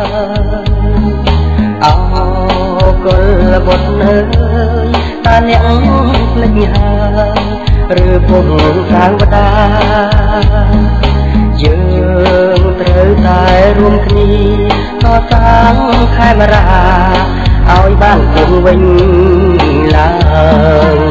អោកុលបុត្រអើយតាអ្នកភ្លេចហើយឬពុំសាវតាយើងត្រូវតែរួមគ្នាកសាងខេមរាឲ្យបានគង់វិញឡើង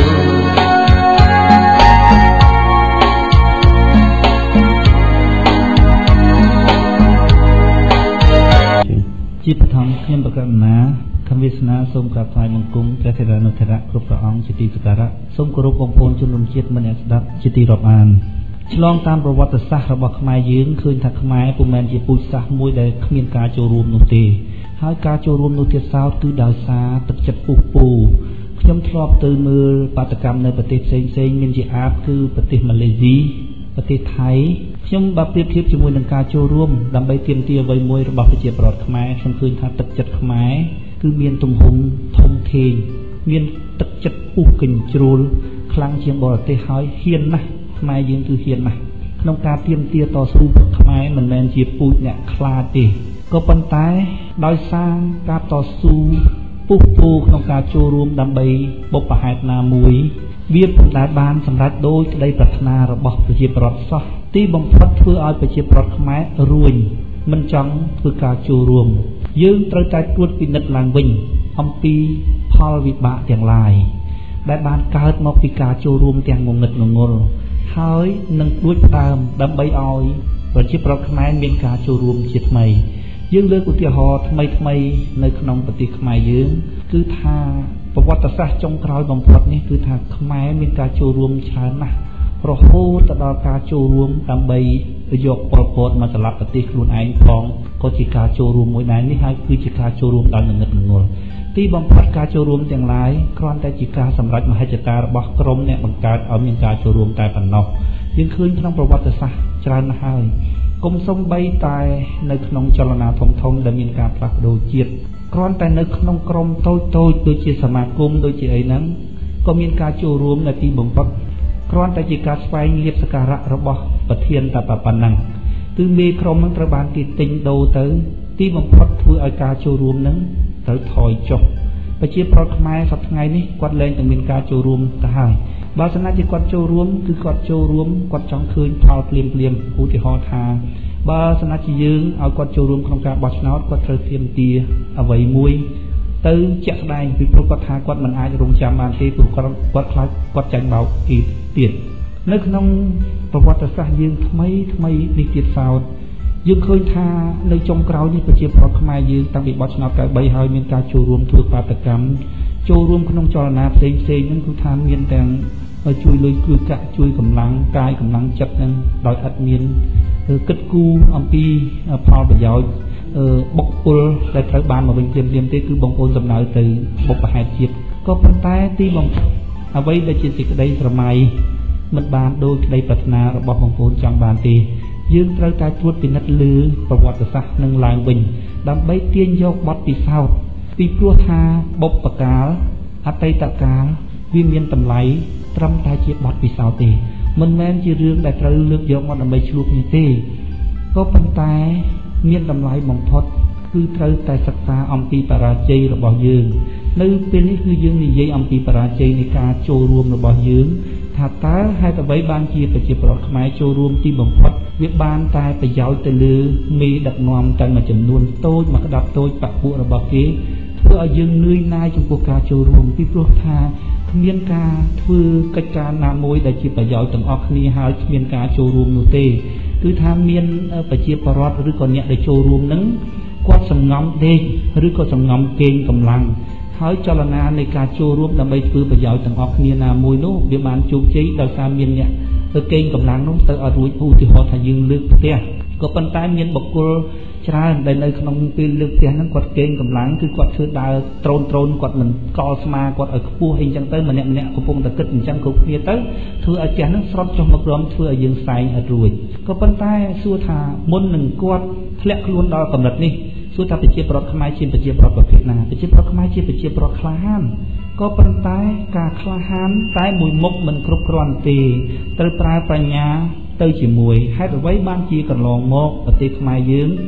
ជាបឋមខ្ញុំប្រកាសណាខំវាសនាសូមក្រាបថ្វាយបង្គំព្រះថេរានុថេរៈគ្រប់ព្រះអង្គជាទីសក្ការៈសូមគោរពបងប្អូនជនរួមជាតិម្នាក់ស្ដាប់ជាទីរាប់អានឆ្លងតាមប្រវត្តិសាស្ត្ររបស់ខ្មែរយើងឃើញថាខ្មែរពុំមែនជាពូជសាសន៍មួយដែលគ្មានការចូលរួមនោះទេហើយការចូលរួមនោះទៀតសោតគឺដោយសារទឹកចិត្តពុះពូខ្ញុំធ្លាប់ទៅមើលបាតកម្មនៅប្រទេសផ្សេងៗមានជាអាបគឺប្រទេសម៉ាឡេស៊ីប្រទេសថៃខ្ញុំបើប្រៀបធៀបជាមួយនឹងការចូលរួមដើម្បីទាមទារអ្វីមួយរបស់ប្រជាពលរដ្ឋខ្មែរខ្ញុំឃើញថាទឹកចិត្តខ្មែរគឺមានទំហំធំធេងមានទឹកចិត្តពុះកញ្ជ្រោលខ្លាំងជាងបរទេសហើយហ៊ានណាស់ខ្មែរយើងគឺហ៊ានណាស់ក្នុងការទាមទារតស៊ូខ្មែរមិនមែនជាពូជអ្នកខ្លាចទេក៏ប៉ុន្តែដោយសារការតស៊ូពុះពោក្នុងការចូលរួមដើម្បីបុព្វហេតុណាមួយវាពុំដែលបានសម្រេចដោយក្តីប្រាថ្នារបស់ប្រជាពលរដ្ឋសោះទីបំផុតធ្វើឲ្យប្រជាពលរដ្ឋខ្មែររួញមិនចង់ធ្វើការចូលរួមយើងត្រូវតែត្រួតពិនិត្យឡើងវិញអំពីផលវិបាកទាំងឡាយដែលបានកើតមកពីការចូលរួមទាំងងងឹតងងល់ហើយនឹងដួចផ្ដើមដើម្បីឲ្យប្រជាពលរដ្ឋខ្មែរមានការចូលរួមជាថ្មីយើងលើកឧទាហរណ៍ថ្មីនៅក្នុងប្រទេសខ្មែរយើងគឺថាប្រវត្តិសាស្ត្រចុងក្រោយបំផុតនេះគឺថាខ្មែរមានការចូលរួមច្រើនណាស់រហូតទៅដល់ការចូលរួមដើម្បីយកប៉ុលពតមកសម្លាប់ប្រទេសខ្លួនឯងផងក៏ជាការចូលរួមមួយដែរនេះហើយគឺជាការចូលរួមដោយងងឹតងងល់ទីបំផុតការចូលរួមទាំងឡាយគ្រាន់តែជាការសម្រេចមហិច្ឆតារបស់ក្រុមអ្នកបង្កើតឲ្យមានការចូលរួមតែប៉ុណ្ណោះយើងឃើញក្នុងប្រវត្តិសាស្ត្រច្រើនណាស់ហើយគុំសំបីតែនៅក្នុងចលនាធំៗដែលមានការផ្លាស់ប្ដូរជាតិគ្រាន់តែនៅក្នុងក្រុមតូចដូចជាសមាគមដូចជាអីហ្នឹងក៏មានការចូលរួមនៅទីបំផុតគ្រាន់តែជាការស្វែងលៀបសក្ការៈរបស់ប្រធានតែប៉ុណ្ណឹងគឺមេក្រុមហ្នឹងត្រូវបានគេទិញដូរទៅទីបំផុតធ្វើឲ្យការចូលរួមហ្នឹងត្រូវថយចុះប្រជាពលរដ្ឋខ្មែរសប្តាហ៍ថ្ងៃនេះគាត់លែងតែមានការចូលរួមទៅហើយបើសិនជាគាត់ចូលរួមគឺគាត់ចូលរួមគាត់ចង់ឃើញផលភ្លាមឧទាហរណ៍ថាបើសិនជាយើងឲ្យគាត់ចូលរួមក្នុងការបោះឆ្នោតគាត់ត្រូវទាមទារអ្វីមួយទៅជាក់ស្ដែងពីព្រោះគាត់ថាគាត់មិនអាចរងចាំបានទេព្រោះគាត់ខ្លាចគាត់ចាញ់បោកទៀតនៅក្នុងប្រវត្តិសាស្ត្រយើងថ្មីនេះទៀតសោតយើងឃើញថានៅចុងក្រោយនេះប្រជាពលរដ្ឋខ្មែរយើងតាំងពីបោះឆ្នោត93ហើយមានការចូលរួមធ្វើបាតកម្មចូលរួមក្នុងចលនាផ្សេងហ្នឹងគឺថាមានទាំងជួយលុយជួយកាក់ជួយកម្លាំងកាយកម្លាំងចិត្តហ្នឹងដោយឥតមានគិតគូរអំពីផលប្រយោជន៍បុគ្គលដែលត្រូវបានមកវិញភ្លាមទេគឺបងប្អូនសំដៅទៅបុព្វហេតុជាតិក៏ប៉ុន្តែទីបំផុតអ្វីដែលជាសេចក្តីស្រមៃមិនបានដោយក្តីប្រាថ្នារបស់បងប្អូនចង់បានទេយើងត្រូវតែត្រួតពិនិត្យលើប្រវត្តិសាស្ត្រនឹងឡើងវិញដើម្បីទាញយកបទពិសោធន៍ពីព្រោះថាបុព្វកាលអតីតកាលវាមានតម្លៃត្រឹមតែជាបទពិសោធន៍ទេមិនមែនជារឿងដែលត្រូវលើកយកមកដើម្បីឆ្លួតគ្នាទេក៏ប៉ុន្តែមានតម្លៃបំផុតគឺត្រូវតែសិក្សាអំពីបរាជ័យរបស់យើងនៅពេលនេះគឺយើងនិយាយអំពីបរាជ័យនៃការចូលរួមរបស់យើងថាតើហេតុអ្វីបានជាប្រជាពលរដ្ឋខ្មែរចូលរួមទីបំផុតវាបានតែប្រយោជន៍ទៅលើមេដឹកនាំតែមួយចំនួនតូចមកក្តាប់តូចបពុះរបស់គេធ្វើឲ្យយើងនឿយណាយចំពោះការចូលរួមពីព្រោះថាគ្មានការធ្វើកិច្ចការណាមួយដែលជាប្រយោជន៍ទាំងអស់គ្នាហើយគ្មានការចូលរួមនោះទេគឺថាមានប្រជាពលរដ្ឋឬក៏អ្នកដែលចូលរួមនឹងគាត់សំងំដេកឬក៏សំងំកេងកម្លាំងហើយចលនានៃការចូលរួមដើម្បីធ្វើប្រយោជន៍ទាំងអស់គ្នាណាមួយនោះវាបានជោគជ័យដោយសារមានអ្នកទៅកេងកម្លាំងនោះទៅឲ្យរួចឧទាហរណ៍ថាយើងលើកផ្ទះក៏ប៉ុន្តែមានបុគ្គលច្រើនដែលនៅក្នុងពេលលើកផ្ទះហ្នឹងគាត់កេងកម្លាំងគឺគាត់ធ្វើដើរដ្រូនគាត់មិនកលស្មាគាត់ឲ្យខ្ពស់អីចឹងទៅម្នាក់កំពុងតែគិតអញ្ចឹងគ្រប់គ្នាទៅធ្វើឲ្យផ្ទះហ្នឹងស្រុតចុះមកក្រោមធ្វើឲ្យយើងសែងអត់រួចក៏ប៉ុន្តែសួរថាមុននឹងគាត់ធ្លាក់ខ្លួនដល់កម្រិតនេះសួរថាប្រជាពលរដ្ឋខ្មែរជាប្រជាពលរដ្ឋប្រភេទណាប្រជាពលរដ្ឋខ្មែរជាប្រជាពលរដ្ឋក្លាហានក៏ប៉ុន្តែការក្លាហានតែមួយមុខមិនគ្រប់គ្រាន់ទេត្រូវប្រើបញ្ញាទៅជាមួយហេតុអ្វីបានជាកន្លងមកប្រទេសខ្មែរយើង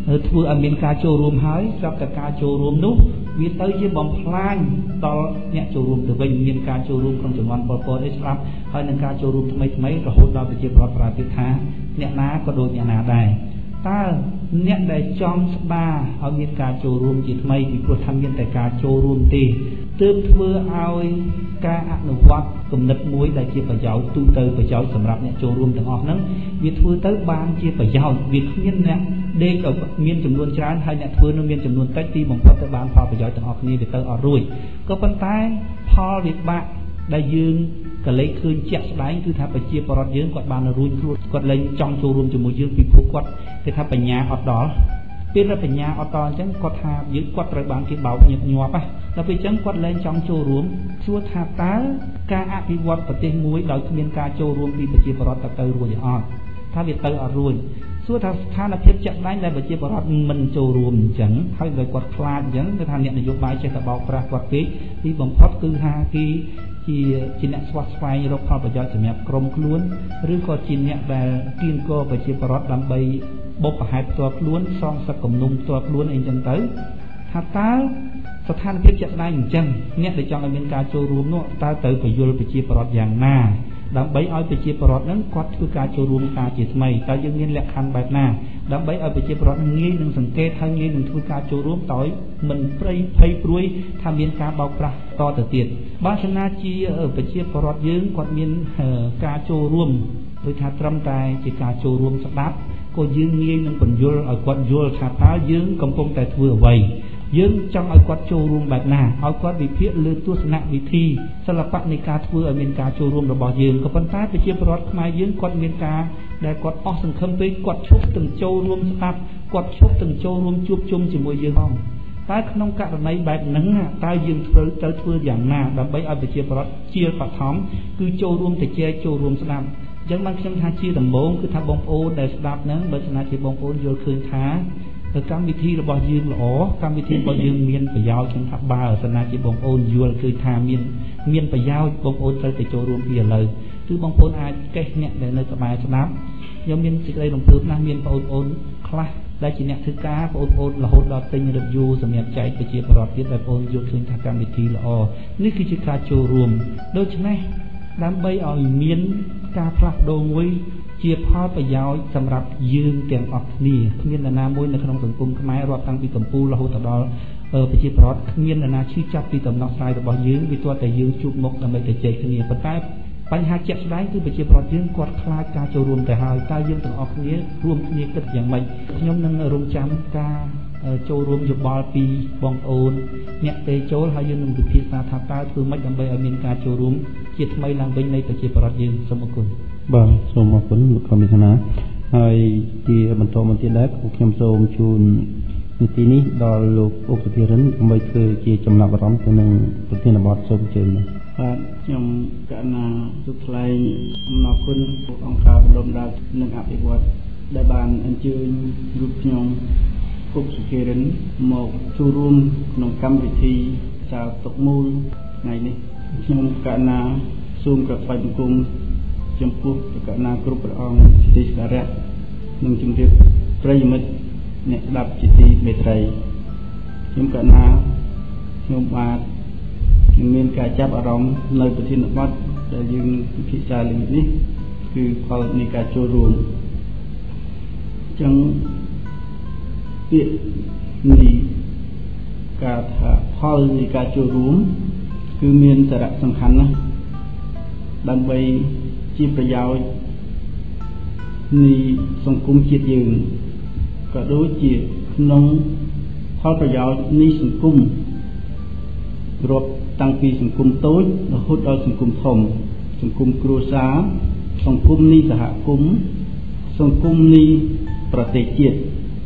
ធ្វើឲ្យមានការចូលរួមហើយស្រាប់តែការចូលរួមនោះវាទៅជាបំផ្លាញដល់អ្នកចូលរួមទៅវិញមានការចូលរួមក្នុងចំនួនពលពតនេះស្រាប់ហើយនឹងការចូលរួមថ្មីរហូតដល់ប្រជាពលរដ្ឋប្រើពាក្យថាអ្នកណាក៏ដូចអ្នកណាដែរតើអ្នកដែលចង់ស្ដារឲ្យមានការចូលរួមជាថ្មីពីព្រោះថាមានតែការចូលរួមទេទើបធ្វើឲ្យការអនុវត្តគំនិតមួយដែលជាប្រយោជន៍ទូទៅប្រយោជន៍សម្រាប់អ្នកចូលរួមទាំងអស់ហ្នឹងវាធ្វើទៅបានជាប្រយោជន៍វាគ្មានអ្នកដេកឲ្យមានចំនួនច្រើនហើយអ្នកធ្វើនឹងមានចំនួនតិចទីបំផុតទៅបានផលប្រយោជន៍ទាំងអស់គ្នាវាទៅអត់រួចក៏ប៉ុន្តែផលវិបាកដែលយើងក៏លេចឃើញជាក់ស្ដែងគឺថាប្រជាពលរដ្ឋយើងគាត់បានរួញខ្លួនគាត់លែងចង់ចូលរួមជាមួយយើងពីព្រោះគាត់គេថាបញ្ញាអត់ដល់ពេលដែលបញ្ញាអត់ដល់អញ្ចឹងគាត់ថាយើងគាត់ត្រូវបានគេបោកញឹកញាប់ដល់ពេលអញ្ចឹងគាត់លែងចង់ចូលរួមសួរថាតើការអភិវឌ្ឍប្រទេសមួយដោយគ្មានការចូលរួមពីប្រជាពលរដ្ឋទៅរួចអត់ថាវាទៅអត់រួចសួរថាស្ថានភាពជាក់ស្ដែងដែលប្រជាពលរដ្ឋមិនចូលរួមអញ្ចឹងហើយដោយគាត់ខ្លាចអញ្ចឹងគឺថាអ្នកនយោបាយចេះតែបោកប្រាស់គាត់ពេកទីបំផុតគឺថាគេជាអ្នកស្វះស្វែងរកផលប្រយោជន៍សម្រាប់ក្រុមខ្លួនឬក៏ជាអ្នកដែលគៀងគរប្រជាពលរដ្ឋដើម្បីបុព្វហេតុផ្ទាល់ខ្លួនសងសឹកគំនុំផ្ទាល់ខ្លួនអីចឹងទៅថាតើស្ថានភាពជាក់ស្ដែងអញ្ចឹងអ្នកដែលចង់ឲ្យមានការចូលរួមនោះតើទៅពយល់ប្រជាពលរដ្ឋយ៉ាងណាដើម្បីឲ្យប្រជាពលរដ្ឋហ្នឹងគាត់ធ្វើការចូលរួមការជាថ្មីតើយើងមានលក្ខខណ្ឌបែបណាដើម្បីឲ្យប្រជាពលរដ្ឋងាយនឹងសង្កេតហើយងាយនឹងធ្វើការចូលរួមដោយមិនភ័យព្រួយថាមានការបោកប្រាស់តទៅទៀតបើចំណាជាប្រជាពលរដ្ឋយើងគាត់មានការចូលរួមដូចថាត្រឹមតែជាការចូលរួមស្ដាប់ក៏យើងងាយនឹងបញ្យល់ឲ្យគាត់យល់ថាតើយើងកំពុងតែធ្វើអ្វីយើងចង់ឲ្យគាត់ចូលរួមបែបណាឲ្យគាត់វិភាគលើទស្សនវិធីសិល្បៈនៃការធ្វើឲ្យមានការចូលរួមរបស់យើងក៏ប៉ុន្តែប្រជាពលរដ្ឋខ្មែរយើងគាត់មានការដែលគាត់អស់សង្ឃឹមពេកគាត់ឈប់ទាំងចូលរួមស្ដាប់គាត់ឈប់ទាំងចូលរួមជួបជុំជាមួយយើងផងតែក្នុងករណីបែបហ្នឹងតើយើងធ្វើយ៉ាងណាដើម្បីឲ្យប្រជាពលរដ្ឋជាបឋមគឺចូលរួមទៅជែកចូលរួមស្ដាប់អញ្ចឹងបានខ្ញុំថាជាដំបូងគឺថាបងប្អូនដែលស្ដាប់ហ្នឹងបើស្នាជាបងប្អូនយល់ឃើញថាកម្មវិធីរបស់យើងល្អកម្មវិធីរបស់យើងមានប្រយោជន៍ខ្ញុំថាបើស្នាជាបងប្អូនយល់ឃើញថាមានប្រយោជន៍បងប្អូនត្រូវទៅចូលរួមពីឥឡូវគឺបងប្អូនអាចកេះអ្នកដែលនៅក្បែរស្ដាប់ខ្ញុំមានសេចក្តីរំភើបណាស់មានបងប្អូនខ្លះដែលជាអ្នកធ្វើការបងប្អូនរហូតដល់ទិញ review សម្រាប់ចែកប្រជាពលរដ្ឋទៀតដែលបងប្អូនយល់ឃើញថាកម្មវិធីល្អនេះគឺជាការចូលរួមដូច្នេះដើម្បីឲ្យមានការផ្លាស់ប្ដូរមួយជាផលប្រយោជន៍សម្រាប់យើងទាំងអស់គ្នាគ្មាននរណាមួយនៅក្នុងសង្គមខ្មែររាប់តាំងពីកម្ពុជារហូតដល់ប្រជាពលរដ្ឋគ្មាននរណាឈឺចាប់ពីដំណោះស្រាយរបស់យើងវាទាល់តែយើងជួបមុខដើម្បីទៅជែកគ្នាប៉ុន្តែបញ្ហាជាក់ស្ដែងគឺប្រជាពលរដ្ឋយើងគាត់ខ្លាចការចូលរួមទៅហើយតើយើងទាំងអស់គ្នារួមគ្នាគិតយ៉ាងម៉េចខ្ញុំនឹងរងចាំការចូលរួមយោបល់ពីបងប្អូនអ្នកទេចូលហើយយើងនឹងពិភាក្សាថាតើធ្វើម៉េចដើម្បីឲ្យមានការចូលរួមជាថ្មីឡើងវិញនៃប្រជាពលរដ្ឋយើងសូមអរគុណបាទសូមអរគុណលោកកមិសនាហើយជាបន្តមកទៀតដែរខ្ញុំសូមជូននីតិនេះដល់លោកអុកសុធិរិនដើម្បីធ្វើជាចំណាប់អារម្មណ៍ទៅនឹងប្រធានបទសូមអញ្ជើញបាទខ្ញុំកណាទូថ្លែងអំណរគុណអង្គការបណ្ដុំដាលនិងអភិវឌ្ឍដែលបានអញ្ជើញរូបខ្ញុំអុកសុធិរិនមកចូលរួមក្នុងកម្មវិធីចៅទុកមូលថ្ងៃនេះខ្ញុំកណាសូមក្រាបថ្វាយបង្គំចំពោះកណាគ្រប់ព្រះអង្គជាទីសក្ការៈនិងជំរាបប្រិយមិត្តអ្នកស្ដាប់ជាទីមេត្រីខ្ញុំកណាខ្ញុំបាទនឹងមានការចាប់អារម្មណ៍នៅប្រធានបទដែលយើងពិភាក្សាលើនេះគឺផលនៃការចូលរួមអញ្ចឹងពាក្យនៃការថាផលនៃការចូលរួមគឺមានសារៈសំខាន់ណាស់ដើម្បីជាប្រយោជន៍នៃសង្គមជាតិយើងក៏ដូចជាក្នុងផលប្រយោជន៍នៃសង្គមរាប់តាំងពីសង្គមតូចរហូតដល់សង្គមធំសង្គមគ្រួសារសង្គមនៃសហគមន៍សង្គមនៃប្រទេសជាតិ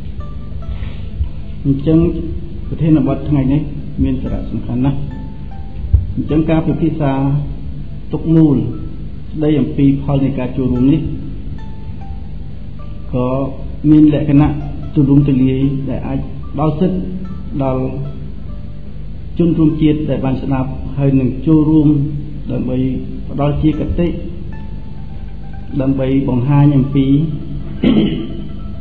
អញ្ចឹងប្រធានបទថ្ងៃនេះមានសារៈសំខាន់ណាស់អញ្ចឹងការពិភាក្សាទុកមូលស្ដីអំពីផលនៃការចូលរួមនេះក៏មានលក្ខណៈទូលំទូលាយដែលអាចដល់សិទ្ធិដល់ជនរួមជាតិដែលបានស្ដាប់ហើយនឹងចូលរួមដើម្បីផ្ដល់ជាគតិដើម្បីបង្ហាញអំពី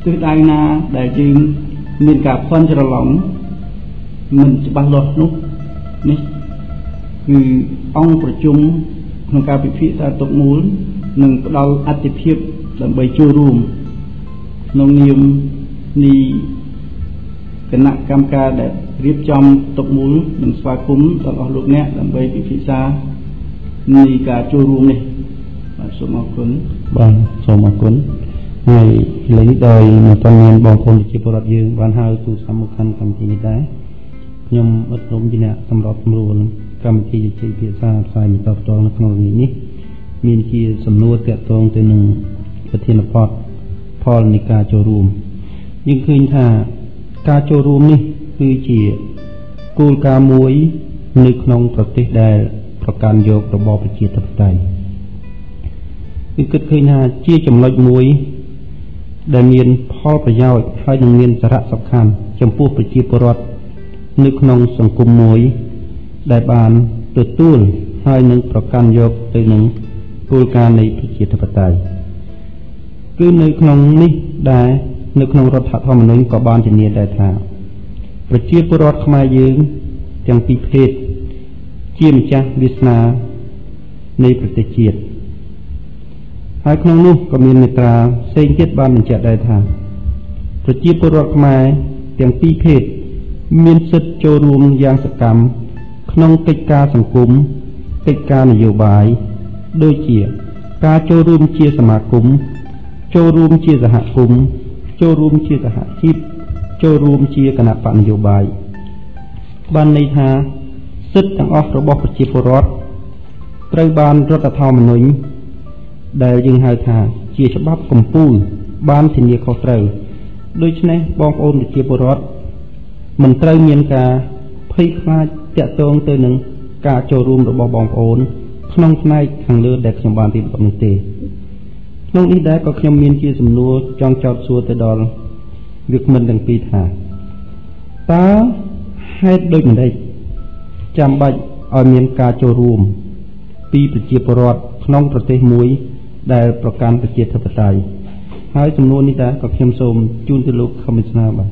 ទិសដៅណាដែលយើងមានការភ័ន្តច្រឡំមិនច្បាស់លាស់នោះនេះគឺអង្គប្រជុំក្នុងការពិភាក្សាទុកមូលនិងផ្ដល់អត្ថិភាពដើម្បីចូលរួមក្នុងនាមនៃគណៈកម្មការដែលរៀបចំទុកមូលនិងស្វាគមន៍ដល់អស់លោកអ្នកដើម្បីពិភាក្សានៃការចូលរួមនេះបាទសូមអរគុណបាទសូមអរគុណហើយឥឡូវនេះដោយមិនទាន់មានបងប្អូនប្រជាពលរដ្ឋយើងបានហៅទូរស័ព្ទមកកាន់កម្មវិធីនេះដែរខ្ញុំអត់ព្រមជាអ្នកសម្របសម្រួលកម្មវិធីជជែកភាសាផ្សាយបន្តផ្ទាល់នៅក្នុងថ្ងៃនេះមានជាសំណួរទាក់ទងទៅនឹងប្រធានបទផលនៃការចូលរួមយើងឃើញថាការចូលរួមនេះគឺជាគោលការណ៍មួយនៅក្នុងប្រទេសដែលប្រកាន់យករបបប្រជាធិបតេយ្យគឺគិតឃើញថាជាចំណុចមួយដែលមានផលប្រយោជន៍ហើយនឹងមានសារៈសំខាន់ចំពោះប្រជាពលរដ្ឋនៅក្នុងសង្គមមួយដែលបានទទួលហើយនឹងប្រកាន់យកទៅនឹងគោលការណ៍នៃប្រជាធិបតេយ្យគឺនៅក្នុងនេះដែរនៅក្នុងរដ្ឋធម្មនុញ្ញក៏បានធានាដែរថាប្រជាពលរដ្ឋខ្មែរយើងទាំងពីរភេទជាម្ចាស់វាសនានៃប្រទេសជាតិហើយក្នុងនោះក៏មានមាត្រាផ្សេងទៀតបានបញ្ជាក់ដែរថាប្រជាពលរដ្ឋខ្មែរទាំងពីរភេទមានសិទ្ធិចូលរួមយ៉ាងសកម្មក្នុងកិច្ចការសង្គមកិច្ចការនយោបាយដូចជាការចូលរួមជាសមាគមចូលរួមជាសហគមន៍ចូលរួមជាសហជីពចូលរួមជាគណៈបកនយោបាយបានន័យថាសិទ្ធិទាំងអស់របស់ប្រជាពលរដ្ឋត្រូវបានរដ្ឋធម្មនុញ្ញដែលយើងហៅថាជាច្បាប់កំពូលបានធានាខុសត្រូវដូច្នេះបងប្អូនប្រជាពលរដ្ឋមិនត្រូវមានការភ័យខ្លាចតាក់ទងទៅនឹងការចូលរួមរបស់បងប្អូនក្នុងផ្នែកខាងលើដែលខ្ញុំបានរៀបរាប់នេះទេក្នុងនេះដែរក៏ខ្ញុំមានជាសំណួរចង់ចោទសួរទៅដល់វាគ្មិនទាំងពីរថាតើហេតុដូចម្តេចចាំបាច់ឲ្យមានការចូលរួមពីប្រជាពលរដ្ឋក្នុងប្រទេសមួយដែលប្រកាន់ប្រជាធិបតេយ្យហើយសំណួរនេះដែរក៏ខ្ញុំសូមជូនទៅលោកខមមិស្នាបាទ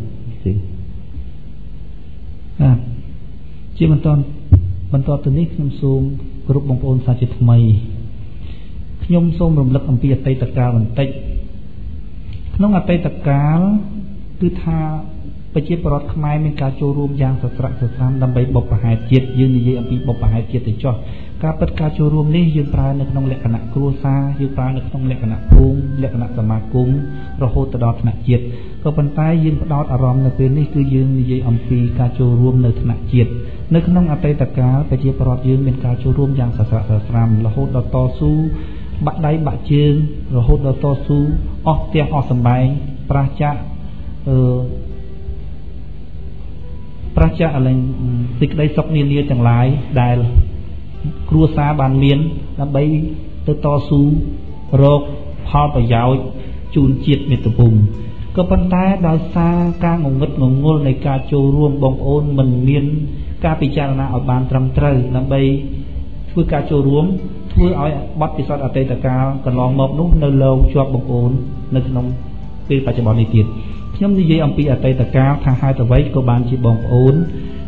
ជាបន្តទៅនេះខ្ញុំសូមគោរពបងប្អូនសាជាថ្មីខ្ញុំសូមរំលឹកអំពីអតីតកាលបន្តិចក្នុងអតីតកាលគឺថាប្រជាពលរដ្ឋខ្មែរមានការចូលរួមយ៉ាងសស្រាក់សស្រាំដើម្បីបុព្វហេតុជាតិយើងនិយាយអំពីបុព្វហេតុជាតិទៅចុះការពិតការចូលរួមនេះយើងប្រើនៅក្នុងលក្ខណៈគ្រួសារយើងប្រើនៅក្នុងលក្ខណៈភូមិលក្ខណៈសមាគមរហូតទៅដល់ថ្នាក់ជាតិក៏ប៉ុន្តែយើងផ្ដោតអារម្មណ៍នៅពេលនេះគឺយើងនិយាយអំពីការចូលរួមនៅថ្នាក់ជាតិនៅក្នុងអតីតកាលប្រជាពលរដ្ឋយើងមានការចូលរួមយ៉ាងសស្រាក់សស្រាំរហូតដល់តស៊ូបាក់ដៃបាក់ជើងរហូតដល់តស៊ូអស់ផ្ទះអស់សម្បែងប្រះចាក់អលែងសេចក្តីសុខនានាទាំងឡាយដែលគ្រួសារបានមានដើម្បីទៅតស៊ូរកផលប្រយោជន៍ជូនជាតិមាតុភូមិក៏ប៉ុន្តែដោយសារការងងឹតងងល់នៃការចូលរួមបងប្អូនមិនមានការពិចារណាឲ្យបានត្រឹមត្រូវដើម្បីធ្វើការចូលរួមធ្វើឲ្យបទពិសោធន៍អតីតកាលកន្លងមកនោះនៅលើជាប់បងប្អូននៅក្នុងពេលបច្ចុប្បន្ននេះទៀតខ្ញុំនិយាយអំពីអតីតកាលថាហេតុអ្វីក៏បានជាបងប្អូន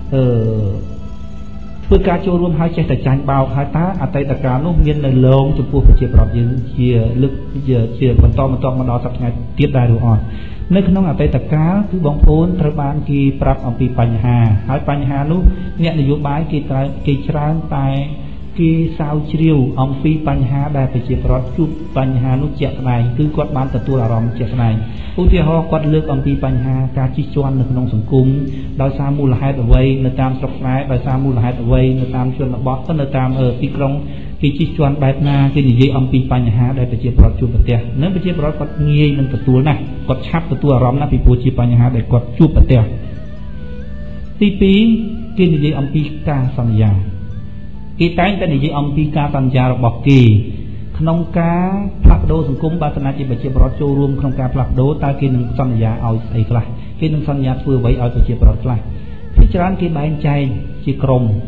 ធ្វើការចូលរួមហើយចេះតែចាញ់បោកហើយតើអតីតកាលនោះមាននៅលើចំពោះប្រជាប្រដ្ឋយើងជាលើកជាបន្តមកដល់សប្តាហ៍ទៀតដែរឬអត់នៅក្នុងអតីតកាលគឺបងប្អូនត្រូវបានគេប្រាប់អំពីបញ្ហាហើយបញ្ហានោះអ្នកនយោបាយគេច្រើនតែគេសាវជ្រាវអំពីបញ្ហាដែលប្រជាប្រដ្ឋជួបបញ្ហានោះជាក់ស្ដែងគឺគាត់បានទទួលអារម្មណ៍ជាក់ស្ដែងឧទាហរណ៍គាត់លើកអំពីបញ្ហាការជិះជាន់នៅក្នុងសង្គមដោយសារមូលហេតុអ្វីនៅតាមស្រុកខ្មែរដោយសារមូលហេតុអ្វីនៅតាមជនបទក៏នៅតាមទីក្រុងគេជិះជាន់បែបណាគេនិយាយអំពីបញ្ហាដែលប្រជាប្រដ្ឋជួបប្រទះនិងប្រជាប្រដ្ឋគាត់ងាយនឹងទទួលណាស់គាត់ឆាប់ទទួលអារម្មណ៍ណាស់ពីព្រោះជាបញ្ហាដែលគាត់ជួបប្រទះទី2គេនិយាយអំពីការសន្យាគេតែងតែនិយាយអំពីការសន្យារបស់គេក្នុងការផ្លាស់ប្ដូរសង្គមបើសិនជាប្រជាពលរដ្ឋចូលរួមក្នុងការផ្លាស់ប្ដូរតើគេនឹងសន្យាឲ្យស្អីខ្លះគេនឹងសន្យាធ្វើអ្វីឲ្យប្រជាពលរដ្ឋខ្លះភាគច្រើនគេបែងចែកជាក្រុម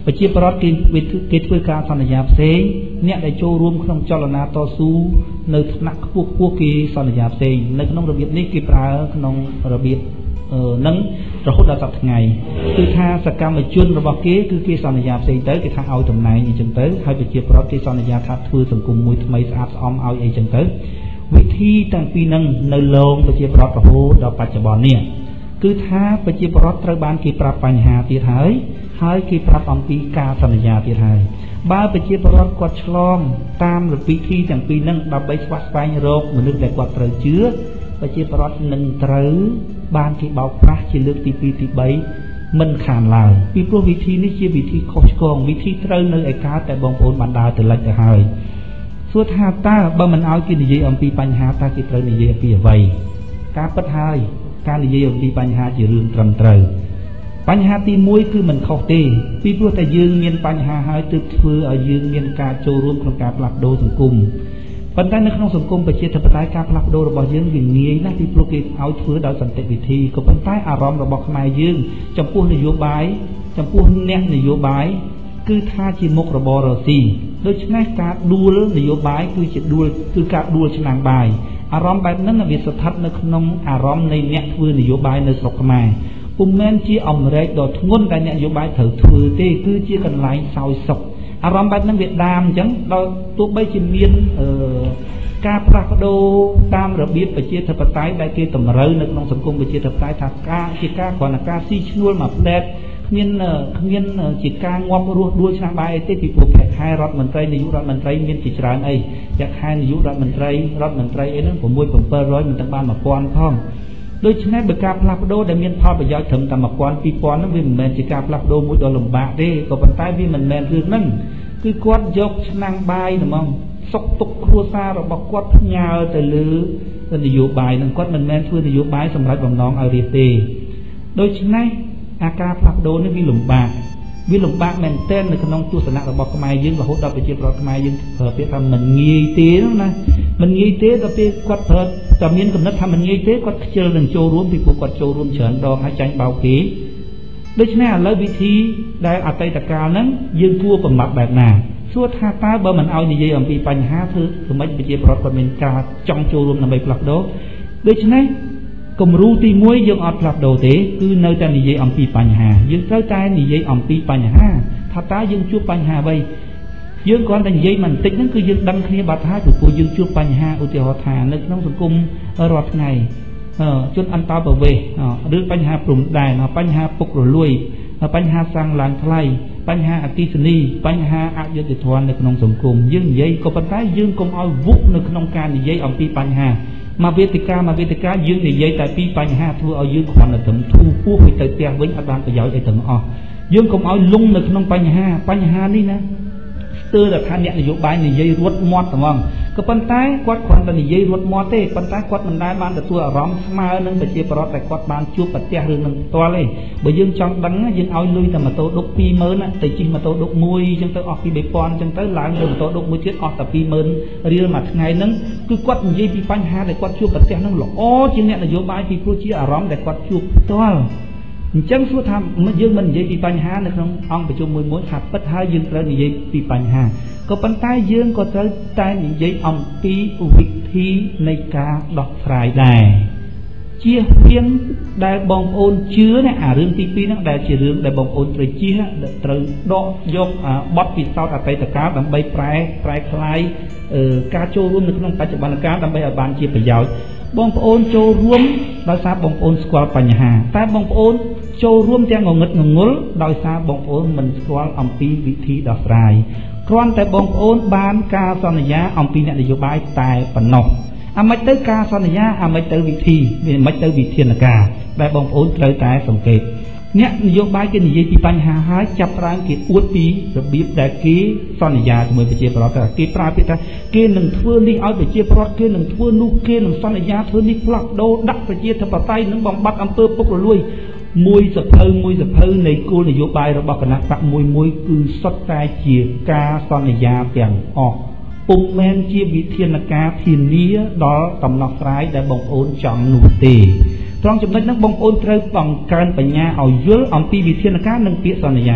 ប្រជាប្រដ្ឋគេធ្វើការសន្យាផ្សេងអ្នកដែលចូលរួមក្នុងចលនាតស៊ូនៅថ្នាក់ខ្ពស់គេសន្យាផ្សេងនៅក្នុងរបៀបនេះគេប្រើក្នុងរបៀបនឹងរហូតដល់សប្តាហ៍ថ្ងៃគឺថាសកម្មជនរបស់គេគឺគេសន្យាផ្សេងទៅគេថាឲ្យតំណែងអីចឹងទៅហើយប្រជាប្រដ្ឋគេសន្យាថាធ្វើសង្គមមួយថ្មីស្អាតស្អំឲ្យអីចឹងទៅវិធីទាំងពីរហ្នឹងនៅលងប្រជាប្រដ្ឋរហូតដល់បច្ចុប្បន្ននេះគឺថាប្រជាប្រដ្ឋត្រូវបានគេប្រាប់បញ្ហាទៀតហើយគេប្រាប់អំពីការសន្យាទៀតហើយបើប្រជាប្រដ្ឋគាត់ឆ្លងតាមវិធីទាំងពីរហ្នឹងដើម្បីស្វះស្វែងរកមនុស្សដែលគាត់ត្រូវជឿប្រជាប្រដ្ឋនឹងត្រូវបានគេបោកប្រាស់ជាលើកទី2ទី3មិនខានឡើយពីព្រោះវិធីនេះជាវិធីខុសឆ្គងវិធីត្រូវនៅឯកាលតែបងប្អូនបានដើរទៅលិចទៅហើយសួរថាតើបើមិនឲ្យគេនិយាយអំពីបញ្ហាតើគេត្រូវនិយាយអំពីអ្វីការពិតហើយការនិយាយអំពីបញ្ហាជារឿងត្រឹមត្រូវបញ្ហាទី1គឺមិនខុសទេពីព្រោះតែយើងមានបញ្ហាហើយទើបធ្វើឲ្យយើងមានការចូលរួមក្នុងការផ្លាស់ប្ដូរសង្គមប៉ុន្តែនៅក្នុងសង្គមប្រជាធិបតេយ្យការផ្លាស់ប្ដូររបស់យើងវាងាយណាស់ពីព្រោះគេឲ្យធ្វើដោយសន្តិវិធីក៏ប៉ុន្តែអារម្មណ៍របស់ខ្មែរយើងចំពោះនយោបាយចំពោះអ្នកនយោបាយគឺថាជាមុខរបររស៊ីដូច្នេះការដួលនយោបាយគឺការដួលឆ្នាំងបាយអារម្មណ៍បែបហ្នឹងវាស្ថិតនៅក្នុងអារម្មណ៍នៃអ្នកធ្វើនយោបាយនៅស្រុកខ្មែរពុំមែនជាអំរែកដ៏ធ្ងន់ដែលអ្នកនយោបាយត្រូវធ្វើទេគឺជាកន្លែងសោយសុខអារម្មណ៍បែបហ្នឹងវាដាមអញ្ចឹងដល់ទោះបីជាមានការផ្លាស់ប្ដូរតាមរបៀបប្រជាធិបតេយ្យដែលគេតម្រូវនៅក្នុងសង្គមប្រជាធិបតេយ្យថាការជាការគ្រាន់តែការស៊ីឈ្នួលមកផ្លែតគ្មានជាការងាប់រស់ដួលឆ្នាំបាយអីទេពីព្រោះខែរដ្ឋមន្ត្រីនាយករដ្ឋមន្ត្រីមានជាច្រើនអីjakខែនាយករដ្ឋមន្ត្រីអីហ្នឹង6-700មិនទាំងបាន1000ផងដូច្នេះបើការផ្លាស់ប្ដូរដែលមានផលប្រយោជន៍ត្រឹមតែ1000-2000ហ្នឹងវាមិនមែនជាការផ្លាស់ប្ដូរមួយដ៏លំបាកទេក៏ប៉ុន្តែវាមិនមែនរឿងហ្នឹងគឺគាត់យកឆ្នាំងបាយហ្មងសុខទុក្ខគ្រួសាររបស់គាត់ផ្ញើទៅលើនយោបាយហ្នឹងគាត់មិនមែនធ្វើនយោបាយសម្រាប់បំណងឲ្យរាជទេដូច្នេះអាការផ្លាស់ប្ដូរនេះវាលំបាកមែនទែននៅក្នុងទស្សនៈរបស់ខ្មែរយើងរហូតដល់ប្រជាប្រដ្ឋខ្មែរយើងប្រើពាក្យថាមិនងាយទេណាមិនងាយទេដល់ពេលគាត់ប្រើតែមានកំណត់ថាមិនងាយទេគាត់ខ្ជិលនឹងចូលរួមពីព្រោះគាត់ចូលរួមច្រើនដងហើយចាញ់បោកគេដូច្នេះឥឡូវវិធីដែលអតីតកាលហ្នឹងយើងគួរកំណត់បែបណាសួរថាតើបើមិនឲ្យនិយាយអំពីបញ្ហាធ្វើម៉េចប្រជាប្រដ្ឋគាត់មានការចង់ចូលរួមដើម្បីផ្លាស់ប្ដូរដូច្នេះគំរូទី1យើងអត់ផ្លាស់ប្ដូរទេគឺនៅតែនិយាយអំពីបញ្ហាយើងត្រូវតែនិយាយអំពីបញ្ហាថាតើយើងជួបបញ្ហាអ្វីយើងគ្រាន់តែនិយាយបន្តិចហ្នឹងគឺយើងដឹងគ្នាបាត់ហើយព្រោះយើងជួបបញ្ហាឧទាហរណ៍ថានៅក្នុងសង្គមរាល់ថ្ងៃជនអន្តោប្រវេសន៍ឬបញ្ហាព្រំដែនបញ្ហាពុករលួយបញ្ហាសាំងឡើងថ្លៃបញ្ហាអគិសនីបញ្ហាអយុត្តិធម៌នៅក្នុងសង្គមយើងនិយាយក៏ប៉ុន្តែយើងកុំឲ្យវុកនៅក្នុងការនិយាយអំពីបញ្ហាមកវេទិកាយើងនិយាយតែពីបញ្ហាធ្វើឲ្យយើងគ្រាន់តែត្រឹមធូរពោះទៅផ្ទះវិញអត់បានប្រយោជន៍អីទាំងអស់យើងកុំឲ្យលងនៅក្នុងបញ្ហានេះណាស្ទើរតែថាអ្នកនយោបាយនិយាយរត់មាត់ហ្មងក៏ប៉ុន្តែគាត់គ្រាន់តែនិយាយរត់មាត់ទេប៉ុន្តែគាត់មិនដែលបានទទួលអារម្មណ៍ស្មើនឹងប្រជាប្រដ្ឋដែលគាត់បានជួបប្រទះរឿងនឹងផ្ទាល់ទេបើយើងចង់ដឹងយើងឲ្យលុយតែម៉ូតូដុក 20000 ទៅជិះម៉ូតូដុក1អញ្ចឹងទៅអស់ពី 3000 អញ្ចឹងទៅឡើងទៅម៉ូតូដុកមួយទៀតអស់តែ 20000 រៀលមួយថ្ងៃហ្នឹងគឺគាត់និយាយពីបញ្ហាដែលគាត់ជួបប្រទះហ្នឹងល្អជាងអ្នកនយោបាយពីព្រោះជាអារម្មណ៍ដែលគាត់ជួបផ្ទាល់អញ្ចឹងសួរថាយើងមិននិយាយពីបញ្ហានៅក្នុងអង្គប្រជុំមួយថាពិតហើយយើងត្រូវនិយាយពីបញ្ហាក៏ប៉ុន្តែយើងក៏ត្រូវតែនិយាយអំពីវិធីនៃការដោះស្រាយដែរជាពីងដែលបងប្អូនជឿណាអារឿងទី2ហ្នឹងដែលជារឿងដែលបងប្អូនត្រូវជៀសត្រូវដកយកបទពិសោធន៍អតីតកាលដើម្បីប្រែក្លាយការចូលរួមនៅក្នុងបច្ចុប្បន្នកាលដើម្បីឲ្យបានជាប្រយោជន៍បងប្អូនចូលរួមដោយសារបងប្អូនស្គាល់បញ្ហាតែបងប្អូនចូលរួមទាំងងងឹតងងុលដោយសារបងប្អូនមិនស្គាល់អំពីវិធីដោះស្រាយគ្រាន់តែបងប្អូនបានការសន្យាអំពីអ្នកនយោបាយតែប៉ុណ្ណោះអាមិនទៅការសន្យាអាមិនទៅវិធីវាមិនទៅវិធានការដែលបងប្អូនត្រូវតែសង្កេតអ្នកនយោបាយគេនិយាយពីបញ្ហាហើយចាប់ផ្ដើមគេអួតពីរបៀបដែលគេសន្យាជាមួយប្រជាប្រដ្ឋគេប្រើពាក្យថាគេនឹងធ្វើនេះឲ្យប្រជាប្រដ្ឋគេនឹងធ្វើនោះគេនឹងសន្យាធ្វើនេះផ្លាស់ប្ដូរដាក់ប្រជាធិបតេយ្យនឹងបំបត្តិអំពើពុករលួយមួយសភៅនៃគោលនយោបាយរបស់គណៈបកមួយគឺសុទ្ធតែជាការសន្យាទាំងអស់ពុំមែនជាវិធានការធានាដល់ដំណោះស្រាយដែលបងប្អូនចង់នោះទេត្រង់ចំណុចហ្នឹងបងប្អូនត្រូវបង្កើនបញ្ញាឲ្យយល់អំពីវិធានការនិងពាក្យសន្យា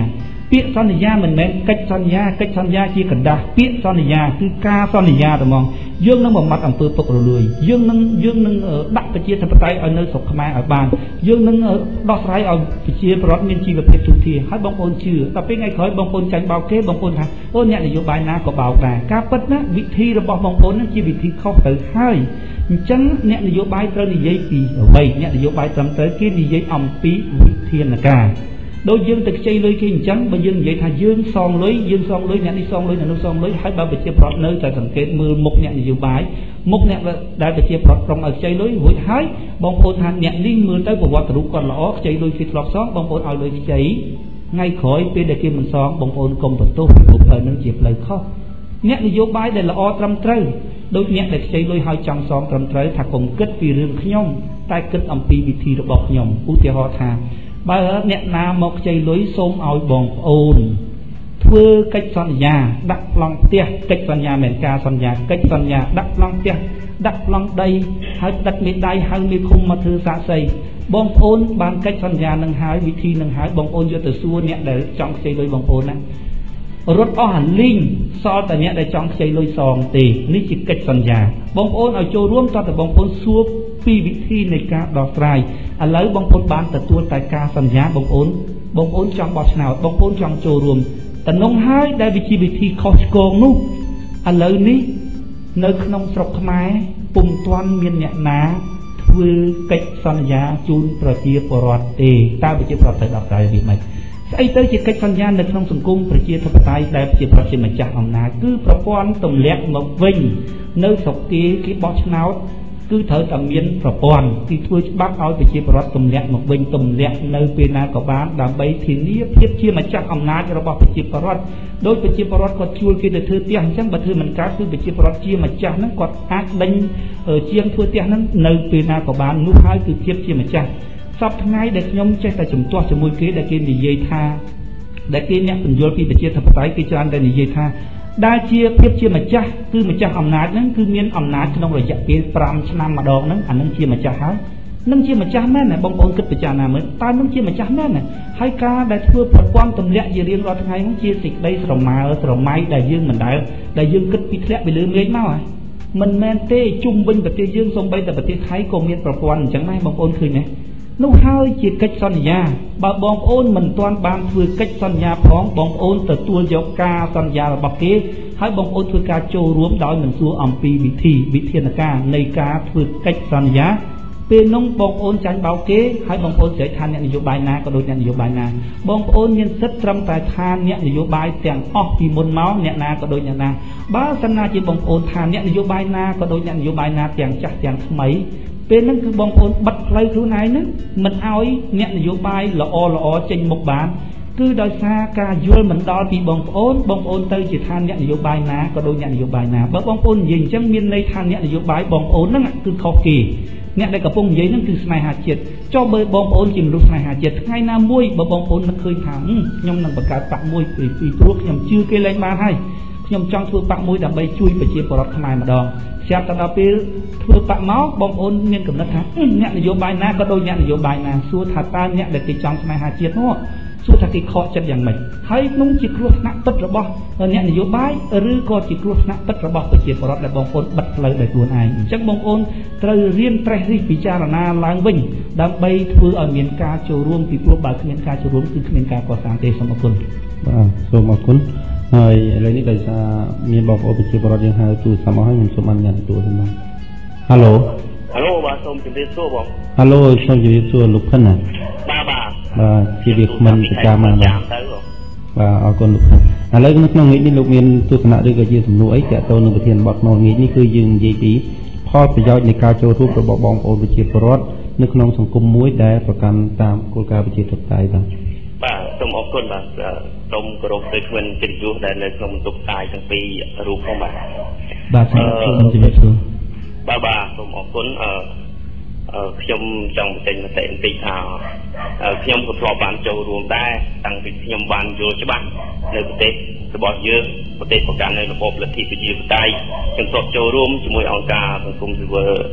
ពាក្យសន្យាមិនមែនកិច្ចសន្យាជាកណ្ដាស់ពាក្យសន្យាគឺការសន្យាតែហ្មងយើងនឹងបំបត្តិអំពើពុករលួយយើងនឹងដាក់ប្រជាធិបតេយ្យឲ្យនៅស្រុកខ្មែរឲ្យបានយើងនឹងដោះស្រាយឲ្យប្រជាពលរដ្ឋមានជីវភាពទូធាហើយបងប្អូនជឿដល់ពេលថ្ងៃក្រោយបងប្អូនចាញ់បោកគេបងប្អូនថាអូអ្នកនយោបាយណាក៏បោកដែរការពិតណាវិធីរបស់បងប្អូននឹងជាវិធីខុសទៅហើយអញ្ចឹងអ្នកនយោបាយត្រូវនិយាយពីអ្វីអ្នកនយោបាយត្រឹមត្រូវគេនិយាយអំពីវិធានការដូចយើងទៅខ្ចីលុយគេអញ្ចឹងបើយើងនិយាយថាយើងសងលុយអ្នកនេះសងលុយអ្នកនោះសងលុយហើយបើប្រជាប្រដ្ឋនៅតែសង្កេតមើលមុខអ្នកនយោបាយមុខអ្នកដែលប្រជាប្រដ្ឋក្រុមឲ្យខ្ចីលុយរួចហើយបងប្អូនថាអ្នកនេះមើលទៅប្រវត្តិរូបគាត់ល្អខ្ចីលុយគេធ្លាប់សងបងប្អូនឲ្យលុយខ្ចីថ្ងៃក្រោយពេលដែលគេមិនសងបងប្អូនកុំបន្ទោសពីផ្លូវនឹងជាផ្លូវខុសអ្នកនយោបាយដែលល្អត្រឹមត្រូវដូចអ្នកដែលខ្ចីលុយឲ្យចង់សងត្រឹមត្រូវថាកុំគិតពីរឿងខ្ញុំតែគិតអំពីវិធីរបស់ខ្ញុំឧទាហរណ៍ថាបើអ្នកណាមកខ្ចីលុយសូមឲ្យបងប្អូនធ្វើកិច្ចសន្យាដាក់ប្លង់ផ្ទះកិច្ចសន្យាមិនការសន្យាកិច្ចសន្យាដាក់ប្លង់ផ្ទះដាក់ប្លង់ដីហើយដឹកមេដៃហៅមេឃុំមកធ្វើសាក្សីបងប្អូនបានកិច្ចសន្យានឹងហើយវិធីនឹងហើយបងប្អូនយកទៅសួរអ្នកដែលចង់ខ្ចីលុយបងប្អូនណារត់អស់អាលីងសល់តែអ្នកដែលចង់ខ្ចីលុយសងទេនេះជាកិច្ចសន្យាបងប្អូនឲ្យចូលរួមតើបងប្អូនសួរពីវិធីនៃការដោះស្រាយឥឡូវបងប្អូនបានទទួលតែការសន្យាបងប្អូនចង់បោះឆ្នោតបងប្អូនចង់ចូលរួមតំណងហើយដែលវិធីខុសឆ្គងនោះឥឡូវនេះនៅក្នុងស្រុកខ្មែរពុំទាន់មានអ្នកណាធ្វើកិច្ចសន្យាជូនប្រជាពលរដ្ឋទេតើប្រជាពលរដ្ឋត្រូវដោះស្រាយវាម៉េចស្អីទៅជាកិច្ចសន្យានៅក្នុងសង្គមប្រជាធិបតេយ្យដែលប្រជាពលរដ្ឋជាម្ចាស់អំណាចគឺប្រព័ន្ធទម្លាក់មកវិញនៅស្រុកគេបោះឆ្នោតគឺត្រូវតែមានប្រព័ន្ធទីធ្វើច្បាប់ឲ្យប្រជាពលរដ្ឋទម្លាក់មកវិញទម្លាក់នៅពេលណាក៏បានដើម្បីធានាភាពជាម្ចាស់អំណាចរបស់ប្រជាពលរដ្ឋដោយប្រជាពលរដ្ឋគាត់ជួលគេទៅធ្វើផ្ទះអញ្ចឹងបើធ្វើមិនកើតគឺប្រជាពលរដ្ឋជាម្ចាស់ហ្នឹងគាត់អាចដេញជាងធ្វើផ្ទះហ្នឹងនៅពេលណាក៏បាននោះហើយគឺភាពជាម្ចាស់សពថ្ងៃដែលខ្ញុំចេះតែជំទាស់ជាមួយគេដែលគេនិយាយថាដែលគេអ្នកពន្យល់ពីប្រជាធិបតេយ្យគេច្រើនតែនិយាយថាដែលជាភាពជាម្ចាស់គឺម្ចាស់អំណាចហ្នឹងគឺមានអំណាចក្នុងរយៈពេល5ឆ្នាំម្ដងហ្នឹងអានឹងជាម្ចាស់ហើយនឹងជាម្ចាស់មែនណាបងប្អូនគិតពិចារណាមើលតើនឹងជាម្ចាស់មែនណាហើយការដែលធ្វើប្រព័ន្ធទម្លាក់ជារៀងរាល់ថ្ងៃហ្នឹងជាសេចក្តីស្រមៃដែលយើងមិនដែលយើងគិតពីធ្លាក់ពីលើមេឃមកហើយមិនមែនទេជុំវិញប្រទេសយើងសូម្បីតែប្រទេសថៃក៏មានប្រព័ន្ធអញ្ចឹងដែរបងប្អូនឃើញទេនោះហើយជាកិច្ចសន្យាបើបងប្អូនមិនទាន់បានធ្វើកិច្ចសន្យាផងបងប្អូនទទួលយកការសន្យារបស់គេហើយបងប្អូនធ្វើការចូលរួមដោយមិនសួរអំពីវិធានការនៃការធ្វើកិច្ចសន្យាពេលនោះបងប្អូនចាញ់បោកគេហើយបងប្អូនស្រែកថាអ្នកនយោបាយណាក៏ដូចអ្នកនយោបាយណាបងប្អូនមានសិទ្ធិត្រឹមតែថាអ្នកនយោបាយទាំងអស់ពីមុនមកអ្នកណាក៏ដូចអ្នកណាបើសិនណាជាបងប្អូនថាអ្នកនយោបាយណាក៏ដូចអ្នកនយោបាយណាទាំងចាស់ទាំងថ្មីពេលហ្នឹងគឺបងប្អូនបិទផ្លូវខ្លួនឯងហ្នឹងមិនឲ្យអ្នកនយោបាយល្អចេញមុខបានគឺដោយសារការយល់មិនដល់ពីបងប្អូនទៅជាថាអ្នកនយោបាយណាក៏ដូចអ្នកនយោបាយណាបើបងប្អូននិយាយអញ្ចឹងមានន័យថាអ្នកនយោបាយបងប្អូនហ្នឹងគឺខុសគេអ្នកដែលកំពុងនិយាយហ្នឹងគឺស្នេហាជាតិចុះបើបងប្អូនជាមនុស្សស្នេហាជាតិថ្ងៃណាមួយបើបងប្អូននឹកឃើញថាខ្ញុំនឹងបង្កើតបកមួយពីព្រោះខ្ញុំជឿគេលែងបានហើយខ្ញុំចង់ធ្វើបកមួយដើម្បីជួយប្រជាពលរដ្ឋខ្មែរម្ដងស្រាប់តែដល់ពេលធ្វើបកមកបងប្អូនមានកំណត់ថាអ្នកនយោបាយណាក៏ដូចអ្នកនយោបាយណាសួរថាតើអ្នកដែលគេចង់ស្នេហាជាតិនោះសួរថាគេខកចិត្តយ៉ាងម៉េចហើយនោះជាគ្រោះថ្នាក់ពិតរបស់អ្នកនយោបាយឬក៏ជាគ្រោះថ្នាក់ពិតរបស់ប្រជាពលរដ្ឋដែលបងប្អូនបិទផ្លូវដោយខ្លួនឯងអញ្ចឹងបងប្អូនត្រូវរៀនត្រេះរិះពិចារណាឡើងវិញដើម្បីធ្វើឲ្យមានការចូលរួមពីព្រោះបើគ្មានការចូលរួមគឺគ្មានការកសាងទេសូមអរគុណបាទសូមអរគុណហើយឥឡូវនេះដោយសារមានបងប្អូនប្រជាពលរដ្ឋយើងហៅទូរស័ព្ទមកហើយខ្ញុំសូមអនុញ្ញាតទទួលទៅមកហាឡូបាទសូមជម្រាបសួរបងហាឡូខ្ញុំជម្រាបសួរលោកផិនណាបាទជាវាគ្មិនប្រចាំបាទអរគុណលោកផិនឥឡូវនៅក្នុងងាកនេះលោកមានទស្សនៈឬក៏ជាសំណួរអីទាក់ទងនឹងប្រធានបទក្នុងងាកនេះគឺយើងនិយាយពីផលប្រយោជន៍នៃការចូលរួមរបស់បងប្អូនប្រជាពលរដ្ឋនៅក្នុងសង្គមមួយដែលប្រកាន់តាមគោលការណ៍ប្រជាធិបតេយ្យបាទសូមអរគុណបាទសូមគោរពទៅគ្មិនកិត្តិយសដែលនៅក្នុងបន្ទប់ផ្សាយទាំងពីររូបផងបាទសូមជម្រាបសួរបាទសូមអរគុណខ្ញុំចង់បញ្ចេញមតិបន្តិចថាខ្ញុំក៏ធ្លាប់បានចូលរួមដែរតាំងពីខ្ញុំបានយល់ច្បាស់នៅប្រទេសរបស់យើងប្រទេសប្រកាន់នៅរបបលទ្ធិប្រជាធិបតេយ្យខ្ញុំធ្លាប់ចូលរួមជាមួយអង្គការសង្គមស៊ីវិល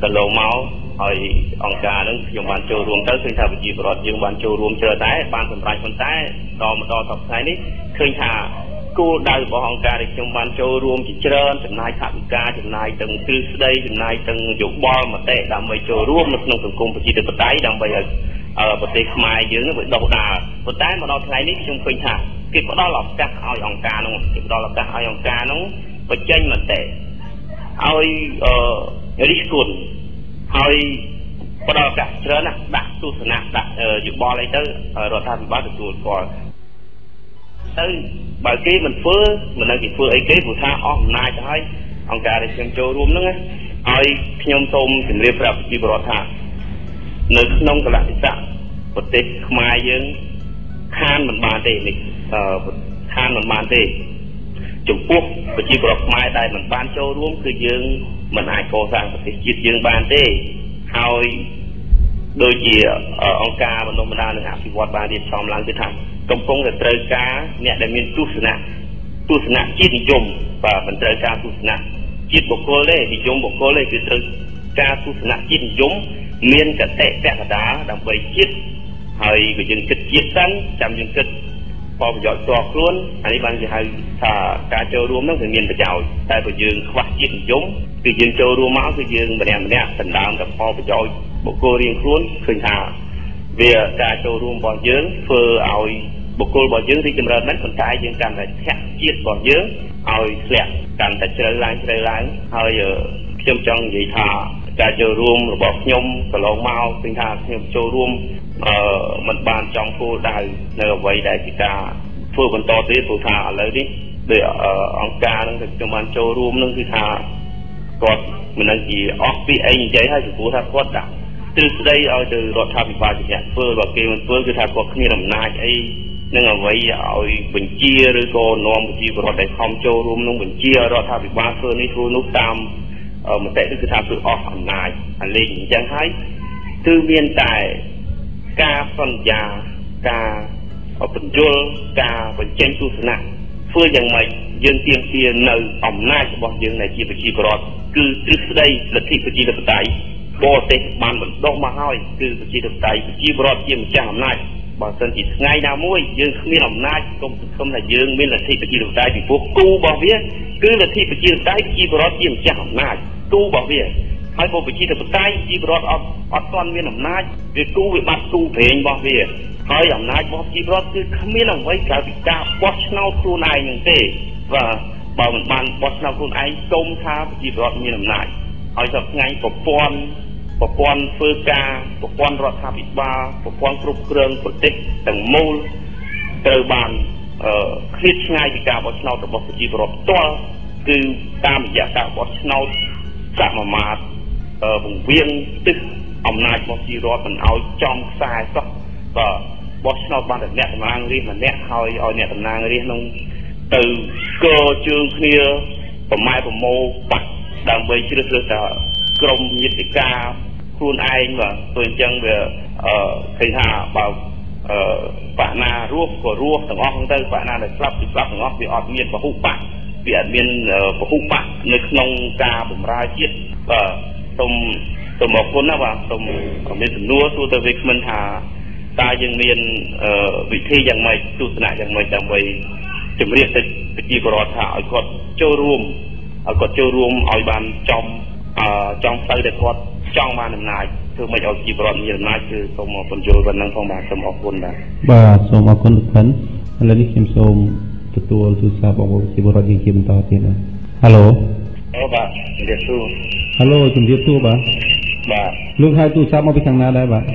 កន្លងមកហើយអង្គការនឹងខ្ញុំបានចូលរួមទៅឃើញថាប្រជាពលរដ្ឋយើងបានចូលរួមច្រើនដែរបានសម្រេចប៉ុន្តែដល់មកដល់ថ្ងៃនេះឃើញថាគោលដៅរបស់អង្គការដែលខ្ញុំបានចូលរួមជាច្រើនចំណាយថវិកាចំណាយទាំងទ្រឹស្ដីចំណាយទាំងយោបល់មតិដើម្បីចូលរួមនៅក្នុងសង្គមប្រជាធិបតេយ្យដើម្បីឲ្យប្រទេសខ្មែរយើងនឹងវាដុះដាលប៉ុន្តែមកដល់ថ្ងៃនេះខ្ញុំឃើញថាគេផ្ដល់ឱកាសឲ្យអង្គការនោះគេផ្ដល់ឱកាសឲ្យអង្គការនោះបញ្ចេញមតិឲ្យរិះគន់ហើយផ្ដល់ឱកាសច្រើនណាស់ដាក់ទស្សនៈដាក់យោបល់អីទៅរដ្ឋាភិបាលទទួលស្គាល់ទៅបើគេមិនធ្វើមិនដឹងគេធ្វើអីគេព្រោះថាអស់អំណាចទៅហើយអង្គការដែលខ្ញុំចូលរួមហ្នឹងហើយខ្ញុំសូមជម្រាបប្រាប់ប្រជាពលរដ្ឋថានៅក្នុងកលៈទេសៈប្រទេសខ្មែរយើងខានមិនបានទេនេះខានមិនបានទេចំពោះប្រជាពលរដ្ឋខ្មែរដែលមិនបានចូលរួមគឺយើងមិនអាចកសាងប្រទេសជាតិយើងបានទេហើយដូចជាអង្គការបណ្ដុំបណ្ដាលនិងអភិវឌ្ឍបានរៀបចំឡើងគឺថាកំពុងតែត្រូវការអ្នកដែលមានទស្សនៈជាតិនិយមបាទមិនត្រូវការទស្សនៈជាតិបុគ្គលទេនិយមបុគ្គលទេគឺត្រូវការទស្សនៈជាតិនិយមមានកតេតកតាដើម្បីជាតិហើយបើយើងគិតជាតិសិនចាំយើងគិតផលប្រយោជន៍ផ្ទាល់ខ្លួនអានេះបានគេហៅថាការចូលរួមហ្នឹងគឺមានប្រយោជន៍តែបើយើងខ្វះជាតិនិយមគឺយើងចូលរួមមកគឺយើងម្នាក់ដណ្ដើមតែផលប្រយោជន៍បុគ្គលរៀងខ្លួនឃើញថាវាការចូលរួមរបស់យើងធ្វើឲ្យបុគ្គលរបស់យើងរីកចម្រើនមិនប៉ុន្តែយើងកាន់តែធាក់ជាតិរបស់យើងឲ្យធ្លាក់កាន់តែជ្រៅឡើងហើយខ្ញុំចង់និយាយថាការចូលរួមរបស់ខ្ញុំកន្លងមកឃើញថាខ្ញុំចូលរួមមិនបានចង់គោលដៅនៅអ្វីដែលជាការធ្វើបន្តទៀតព្រោះថាឥឡូវនេះដោយអង្គការនឹងខ្ញុំបានចូលរួមនឹងគឺថាគាត់មិនដឹងជាអស់ពីអីនិយាយហើយចំពោះថាគាត់ដាក់ទ្រឹស្ដីឲ្យទៅរដ្ឋាភិបាលជាអ្នកធ្វើបើគេមិនធ្វើគឺថាគាត់គ្មានអំណាចអីនឹងអ្វីឲ្យបញ្ជាឬក៏នាំប្រជាពលរដ្ឋដែលខំចូលរួមនឹងបញ្ជារដ្ឋាភិបាលធ្វើនេះធ្វើនោះតាមមតិគឺថាគឺអស់អំណាចអាលេងអញ្ចឹងហើយគឺមានតែការសន្យាការបញ្យល់ការបញ្ចេញទស្សនៈធ្វើយ៉ាងម៉េចយើងទាមទារនៅអំណាចរបស់យើងដែលជាប្រជាពលរដ្ឋគឺទ្រឹស្ដីលទ្ធិប្រជាធិបតេយ្យបរទេសបានបណ្ដុះមកហើយគឺប្រជាធិបតេយ្យប្រជាពលរដ្ឋជាម្ចាស់អំណាចបើសិនជាថ្ងៃណាមួយយើងគ្មានអំណាចកុំសង្ឃឹមថាយើងមានលទ្ធិប្រជាធិបតេយ្យពីព្រោះគូរបស់វាគឺលទ្ធិប្រជាធិបតេយ្យប្រជាពលរដ្ឋជាម្ចាស់អំណាចគូរបស់វាហើយបើប្រជាធិបតេយ្យប្រជាពលរដ្ឋអត់ទាន់មានអំណាចវាគូវាបាត់គូព្រេងរបស់វាហើយអំណាចរបស់ប្រជាពលរដ្ឋគឺគ្មានអ្វីក្រៅពីការបោះឆ្នោតខ្លួនឯងនឹងទេបាទបើមិនបានបោះឆ្នោតខ្លួនឯងសូមថាប្រជាពលរដ្ឋមានអំណាចហើយសប្តាហ៍ថ្ងៃប្រព័ន្ធធ្វើការប្រព័ន្ធរដ្ឋាភិបាលប្រព័ន្ធគ្រប់គ្រងប្រទេសទាំងមូលត្រូវបានឃ្លាតឆ្ងាយពីការបោះឆ្នោតរបស់ប្រជាពលរដ្ឋផ្ទាល់គឺតាមរយៈការបោះឆ្នោតសមមាត្រពង្រៀងទិសអំណាចរបស់ប្រជាពលរដ្ឋមិនឲ្យចំខ្សែសោះបាទបោះឆ្នោតបានតែអ្នកតំណាងរាស្ត្រម្នាក់ហើយឲ្យអ្នកតំណាងរាស្ត្រនោះទៅកជើងគ្នាប្រម៉ែប្រមោបាក់ដើម្បីជ្រើសរើសថាក្រុមញាតិការខ្លួនឯងបាទព្រោះអញ្ចឹងវាឃើញថាបើបាក់ណារស់ក៏រស់ទាំងអស់ហ្នឹងទៅបាក់ណាដែលស្លាប់គឺស្លាប់ទាំងអស់វាអត់មានពហុបកវាអត់មានពហុបកនៅក្នុងការបម្រើជាតិបាទសូមអរគុណណាបាទសូមមានសំណួរសួរទៅវាគ្មិនថាតើយើងមានវិធីយ៉ាងម៉េចទស្សនៈយ៉ាងម៉េចដើម្បីជំរាបទៅប្រជាពលរដ្ឋថាឲ្យគាត់ចូលរួមឲ្យបានចំផ្លូវដែលគាត់ចង់បានអំណាចធ្វើម៉េចឲ្យប្រជាពលរដ្ឋមានអំណាចគឺសូមបញ្យល់ប៉ុណ្ណឹងផងបាទសូមអរគុណបាទសូមអរគុណលោកខិនឥឡូវនេះខ្ញុំសូមទទួលទូរស័ព្ទបងប្អូនប្រជាពលរដ្ឋយើងជាបន្តទៀតបាទហៅឡូបាទជំរាបសួរហៅឡូជំរាបសួរបាទលោកហៅទូរស័ព្ទមកពីខាងណាដែរបាទ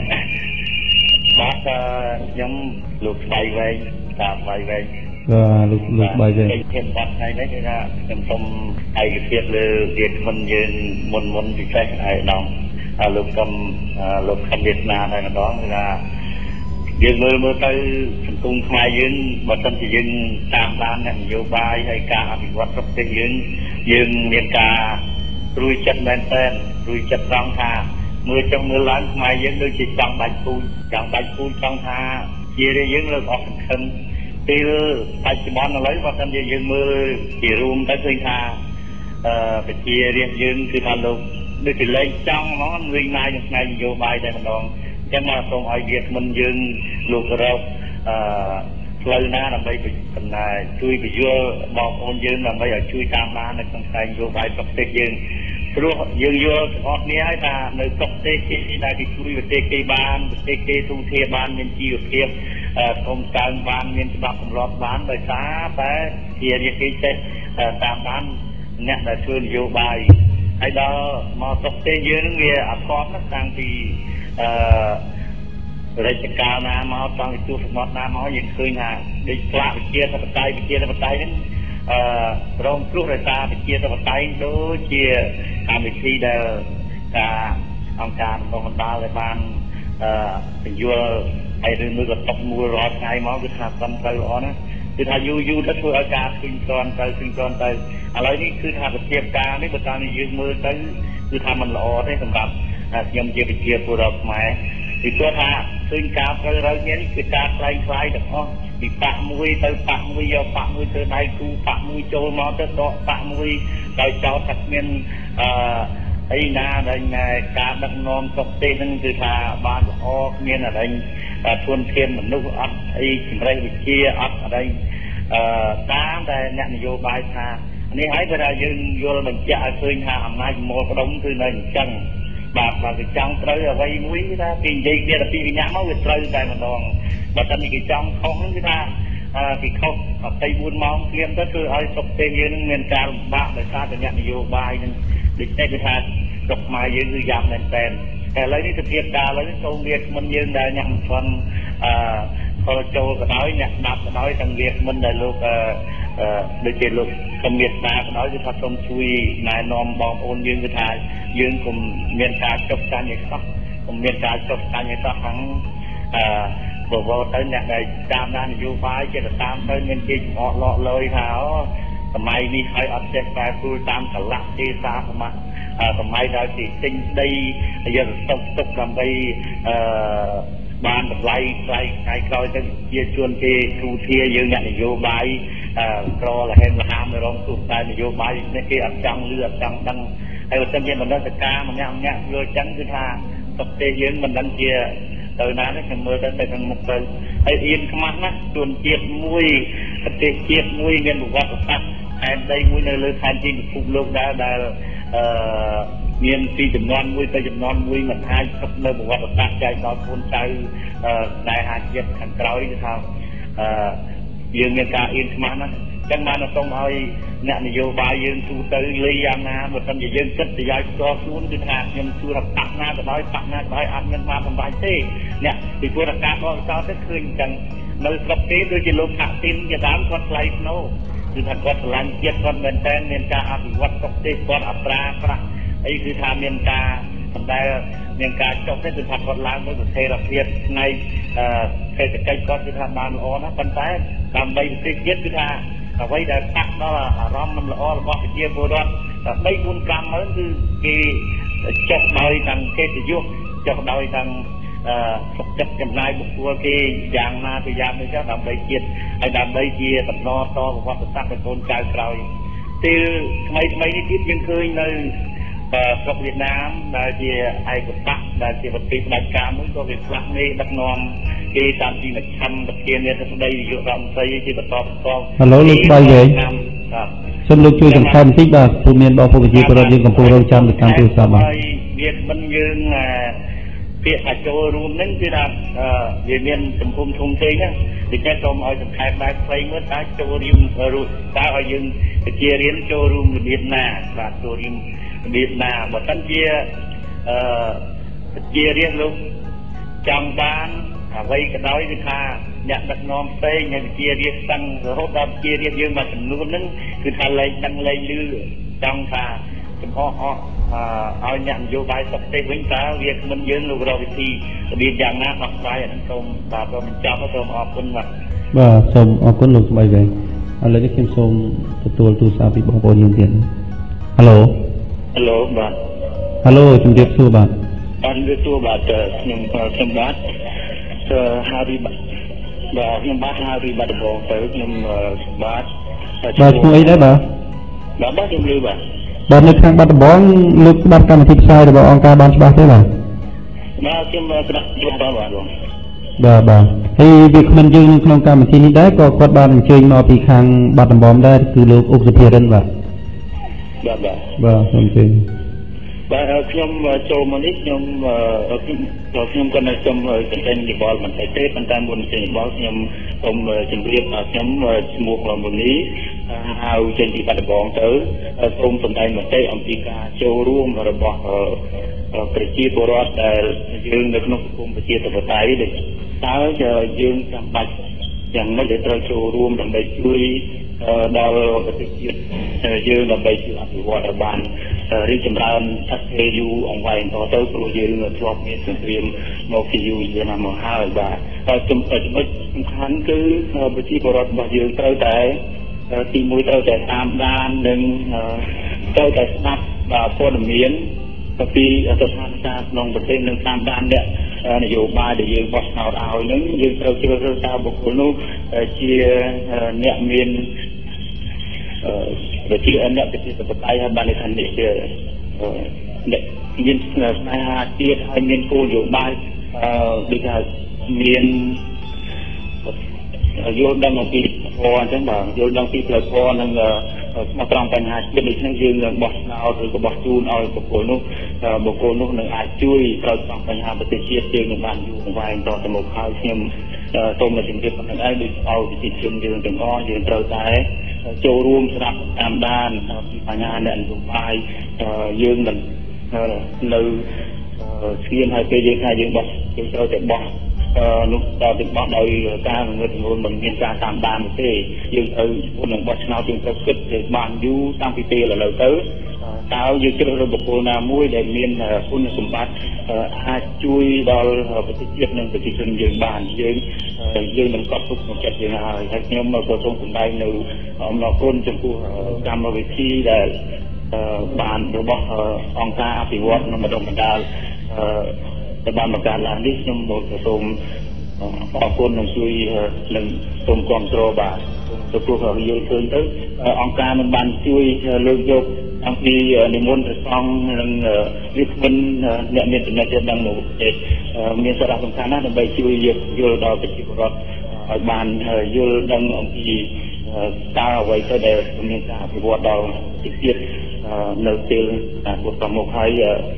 ខ្ញុំលោកស្បៃវែងតាមស្បៃវែងលោកស្បៃវែងខ្ញុំបាត់ថ្ងៃនេះគឺថាខ្ញុំសូមឯកភាពលើវាគ្មិនយើងមុនពិសេសហើយដល់លោកខំវាសនាតែម្ដងគឺថាយើងមើលទៅសង្គមខ្មែរយើងបើមិនជាយើងតាមដាននយោបាយហើយការអភិវឌ្ឍប្រទេសយើងមានការរួយចិត្តមែនទែនរួយចិត្តត្រង់ថាមើលឡើងខ្មែរយើងដូចជាចង់ដាច់ពូជចង់ថាជាយើងលើកអស់សង្ឃឹមពេលបច្ចុប្បន្នឥឡូវបើមិនជាយើងមើលជារួមទៅឃើញថាប្រជារាស្ត្រយើងគឺថាលោកដូចជាលេងចង់ហ្មងវិញណាយនឹងថ្ងៃនយោបាយតែម្ដងអញ្ចឹងមកសូមឲ្យវាមិនយើងលោករកផ្លូវណាដើម្បីចំណាយជួយពយល់បងប្អូនយើងដើម្បីឲ្យជួយតាមដាននៅក្នុងថ្ងៃនយោបាយប្រទេសយើងព្រោះយើងយល់ទាំងអស់គ្នាហើយថានៅប្រទេសគេដែលគេជួយប្រទេសគេបានប្រទេសគេទូធាបានមានជីវភាពធំកើងបានមានច្បាប់ទម្លាប់បានដោយសារតែជារាជគេចេះតាមដានអ្នកដែលធ្វើនយោបាយហើយដល់មកប្រទេសយើងនឹងវាអត់ស្គាល់ណាស់តាំងពីរាជការណាមកតាំងពីទូសម្បត្តិណាមកយើងឃើញថាដូចផ្លាកវិជាធិបតេយ្យហ្នឹងរងគ្រោះដោយសារវិជាធិបតេយ្យដូចជាកម្មវិធីដែលការអង្គការបណ្ដាលដែលបានបញ្យល់ហើយឬមួយក៏ຕົកមូលរាល់ថ្ងៃមកគឺថាត្រឹមត្រូវល្អណាស់គឺថាយូរទៅធ្វើឲ្យការឃើញគ្រាន់ទៅឥឡូវនេះគឺថាប្រតិបត្តិការនេះបើតាមយើងមើលទៅគឺថាมันល្អទេសម្រាប់ខ្ញុំជាវិជាពលរដ្ឋខ្មែរពីព្រោះថាឃើញការត្រូវរើនេះគឺការខ្លែងខ្លាយទាំងអស់ពីប៉ាក់មួយទៅប៉ាក់មួយយកប៉ាក់មួយទៅដៃគូប៉ាក់មួយចូលមកទៅដកប៉ាក់មួយដោយចោលថាគ្មានអីណាដែលការដឹកនាំប្រទេសនឹងគឺថាបានល្អគ្មានអីធនធានមនុស្សអត់អីជំរិតវិជាអត់អីតាមតែអ្នកនយោបាយថានេះហើយបើថាយើងយល់បញ្ជាក់ឲ្យឃើញថាអំណាចមូលផ្ដុំគឺនៅអញ្ចឹងបាទគេចង់ត្រូវអ្វីមួយថាគេនិយាយគ្នាទៅពីវិញ្ញាមកវាត្រូវតែម្ដងបើតែគេចង់ខុសហ្នឹងគឺថាពីខុស24ម៉ោងព្រាមទៅគឺឲ្យប្រទេសយើងនឹងមានការលំបាកដោយសារតែអ្នកនយោបាយនឹងដូចតែគឺថាស្រុកខ្មែរយើងគឺយ៉ាងមែនតែនតែឥឡូវនេះទៅធៀបការឥឡូវនេះសូមវាគ្មិនយើងដែលអ្នកមិនទាន់ចូលក៏ដោយអ្នកស្ដាប់ក៏ដោយទាំងវាគ្មិនដែលលោកដូចជាលោកជំរាបស្ដាក៏ដោយគឺថាសូមជួយណែនាំបងប្អូនយើងគឺថាយើងកុំមានការចុះចាញ់ឲ្យសោះកុំមានការចុះចាញ់ឲ្យសោះខាងបវរទៅអ្នកដែលតាមដាននយោបាយចេះតែតាមទៅមានគេចំអកលក់លុយថាសម័យនេះហើយអត់ចេះតែព្រួយតាមកលៈទេសាសម័យដែលគេទិញដីយកទៅទុកដើម្បីបានតម្លៃថ្លៃថ្ងៃក្រោយទៅជាជួនគេទូធាយើងអ្នកនយោបាយក្រលហេមលហាមរងទូតែនយោបាយនេះគេអត់ចង់លឺអត់ចង់ដឹងហើយបើសិនជាបណ្ឌិតការម្នាក់យល់ចឹងគឺថាប្រទេសយើងមិនដឹងជាទៅណាទេខ្ញុំមើលទៅខាងមុខទៅហើយអៀនខ្មាស់ណាស់ជួនជាតិមួយប្រទេសជាតិមួយមានប្រវត្តិសាស្ត្រខេត្តដីមួយនៅលើខេត្តទីពិភពលោកដែលមានពីចំនួនមួយទៅចំនួនមួយមិនអាចទុកនៅប្រវត្តិសាស្ត្រចែកដល់ខ្លួនចៅដែលអាចជាតិខាងក្រោយគឺថាយើងមានការអៀនខ្មាស់ណាស់ចឹងបានសូមឲ្យអ្នកនយោបាយយើងទូទៅលីយ៉ាងណាបើមិនជាយើងគិតប្រយោជន៍ផ្ទាល់ខ្លួនគឺថាខ្ញុំជួរប៉ាក់ណាក៏ដោយប៉ាក់ណាក៏ដោយអត់មានបានសម្រេចទេអ្នកពីព្រោះតែការបកស្រាយទៅឃើញចឹងនៅស្រុកគេដូចជាលោកថាទីនជាដើមគាត់ថ្លៃធ្នូគឺថាគាត់ឆ្លាញ់ជាតិគាត់មែនតើមានការអភិវឌ្ឍប្រទេសគាត់អត្រាប្រាក់អីគឺថាមានការសម្ដែងមានការចុះទេគឺថាគាត់ឡើងទៅស្ថិរភាពផ្នែកសេដ្ឋកិច្ចគាត់គឺថាបានល្អណាស់ប៉ុន្តែដើម្បីប្រទេសជាតិគឺថាអ្វីដែលប៉ះដល់អារម្មណ៍មិនល្អរបស់ប្រជាពលរដ្ឋ3 4 5ម៉ឺនគឺគេចុះដោយទាំងកិត្តិយសចុះដោយទាំងសុខចិត្តចំណាយបុគ្គលគេយ៉ាងណាទៅយ៉ាងនេះចុះដើម្បីជាតិហើយដើម្បីជាតំណតប្រវត្តិសាស្ត្រដល់កូនចៅក្រោយពេលថ្មីនេះទៀតយើងឃើញនៅស្រុកវៀតណាមដែលជាឯកបកដែលជាប្រទេសផ្ដាច់ការមួយក៏វាផ្លាស់មេដឹកនាំគេតាមពីមជ្ឈមប្រធានាធិបតីនាយករដ្ឋមន្ត្រីជាបន្តហៅឡូលោកស្បៃវែងសូមលោកជួយសង្ខេបបន្តិចបាទព្រោះមានបងប្អូនប្រជាពលរដ្ឋយើងកំពុងរងចាំនៅតាមទូរស័ព្ទបាទវាមិនយើងពាក្យថាចូលរួមនឹងគឺថាវាមានទំហំធំធេងណាដូច្នេះសូមឲ្យសង្ខេបបែបខ្លីមើលតើចូលរួមតើឲ្យយើងជារៀនចូលរួមរបៀបណាបាទចូលរួមរបៀបណាបើមិនជារៀនលោកចង់បានអ្វីក៏ដោយគឺថាអ្នកដឹកនាំផ្សេងអ្នកវិជារៀបតាំងរហូតដល់វិជារៀបយើងមួយចំនួនហ្នឹងគឺថាលែងដឹងលែងឮចង់ថាចំហអស់ឲ្យអ្នកនយោបាយប្រទេសវិញតើវាមិនយើងលោករកវិធីរបៀបយ៉ាងណាដោះស្រាយអានេះសូមបាទសូមបញ្ចប់សូមអរគុណបាទសូមអរគុណលោកស្បៃវែងឥឡូវនេះខ្ញុំសូមទទួលទូរស័ព្ទពីបងប្អូនយើងទៀតហៅឡូបាទហៅឡូជំរាបសួរបាទជំរាបសួរបាទខ្ញុំបាទហារីបាទខ្ញុំបាទហារីបាទដំបងទៅខ្ញុំបាទឈ្មោះអីដែរបាទខ្ញុំលឺបាទបាទនៅខាងបាត់ដំបងលោកស្ដាប់កម្មវិធីផ្សាយរបស់អង្គការបានច្បាស់ទេបាទខ្ញុំស្ដាប់យល់បាទបាទហើយវាគ្មិនយើងនៅក្នុងកម្មវិធីនេះដែរក៏គាត់បានអញ្ជើញមកពីខាងបាត់ដំបងដែរគឺលោកអុកសុភារិនបាទសូមអញ្ជើញបាទខ្ញុំចូលមកនេះខ្ញុំក៏នៅខ្ញុំចិញ្ចឹមយោបល់បន្តិចទេប៉ុន្តែមុនចេញយោបល់ខ្ញុំសូមជម្រាបថាខ្ញុំឈ្មោះមុនីហៅចេញពីបាត់ដំបងទៅសូមសម្ដែងមតិអំពីការចូលរួមរបស់ប្រជាពលរដ្ឋដែលយើងនៅក្នុងសង្គមប្រជាធិបតេយ្យដែលតើយើងចាំបាច់យ៉ាងម៉េចដែលត្រូវចូលរួមដើម្បីជួយដល់ប្រទេសជាតិយើងដើម្បីជួយអភិវឌ្ឍឲ្យបានរីកចម្រើនឆាប់ពេលយូរអង្វែងតទៅព្រោះយើងធ្លាប់មានសង្គ្រាមមកពីយូរណាស់មកហើយបាទហើយចំណុចសំខាន់គឺប្រជាពលរដ្ឋរបស់យើងត្រូវតែទីមួយត្រូវតែតាមដាននិងត្រូវតែស្ដាប់ព័ត៌មានពីស្ថានភាពក្នុងប្រទេសនិងតាមដានអ្នកនយោបាយដែលយើងបោះឆ្នោតឲ្យនឹងយើងត្រូវជ្រើសរើសតើបុគ្គលនោះជាអ្នកមានប្រជាអ្នកប្រជាធិបតេយ្យហើយបានន័យថានេះជាអ្នកមានស្នេហាជាតិហើយមានគោលនយោបាយដូចថាមានយល់ដឹងអំពីធម៌អញ្ចឹងបាទយល់ដឹងពីផ្លូវធម៌និងស្មោះត្រង់បញ្ហាជាតិដូចនេះយើងនឹងបោះឆ្នោតឬក៏បោះជូនឲ្យបុគ្គលនោះនឹងអាចជួយត្រូវស្មោះបញ្ហាប្រទេសជាតិយើងនឹងបានយូរអង្វែងតទៅមុខហើយខ្ញុំសូមជំរាបប៉ុណ្្នឹងឯងដូចឲ្យប្រជាជនយើងទាំងអស់យើងត្រូវតែចូលរួមស្ដាប់តាមដានពីបញ្ហាអ្នកនយោបាយយើងមិននៅស្ងៀមហើយពេលយើងថាយើងបោះយើងត្រូវតែបោះនោះដល់ទៅបោះដោយការងើបងើមិនមានការតាមដានទេយើងត្រូវមុននឹងបោះឆ្នោតយើងត្រូវគិតទៅបានយូរតាំងពីពេលឥឡូវទៅតើយើងជ្រើសរើសបុគ្គលណាមួយដែលមានគុណសម្បត្តិអាចជួយដល់ប្រទេសជាតិនិងប្រជាជនយើងបានយើងនឹងកត់ទុកក្នុងចិត្តយើងហើយខ្ញុំក៏សូមសម្ដែងនៅអំណរគុណចំពោះកម្មវិធីដែលបានរបស់អង្គការអភិវឌ្ឍនិងបណ្ដុះបណ្ដាលដែលបានបង្កើតឡើងនេះខ្ញុំសូមអរគុណនិងជួយនិងសូមគាំទ្របាទទៅព្រោះយើងឃើញទៅអង្គការនឹងបានជួយលើកយកអំពីនិមន្តព្រះសង្ឃនិងវិក្កាមអ្នកមានចំណេះដឹងនៅប្រទេសមានសារៈសំខាន់ណាស់ដើម្បីជួយយល់ដល់ប្រជាពលរដ្ឋឲ្យបានយល់ដឹងអំពីតើអ្វីទៅដែលមានការអភិវឌ្ឍដល់ប្រទេសជាតិនៅពេលអនាគតខាងមុខហើយ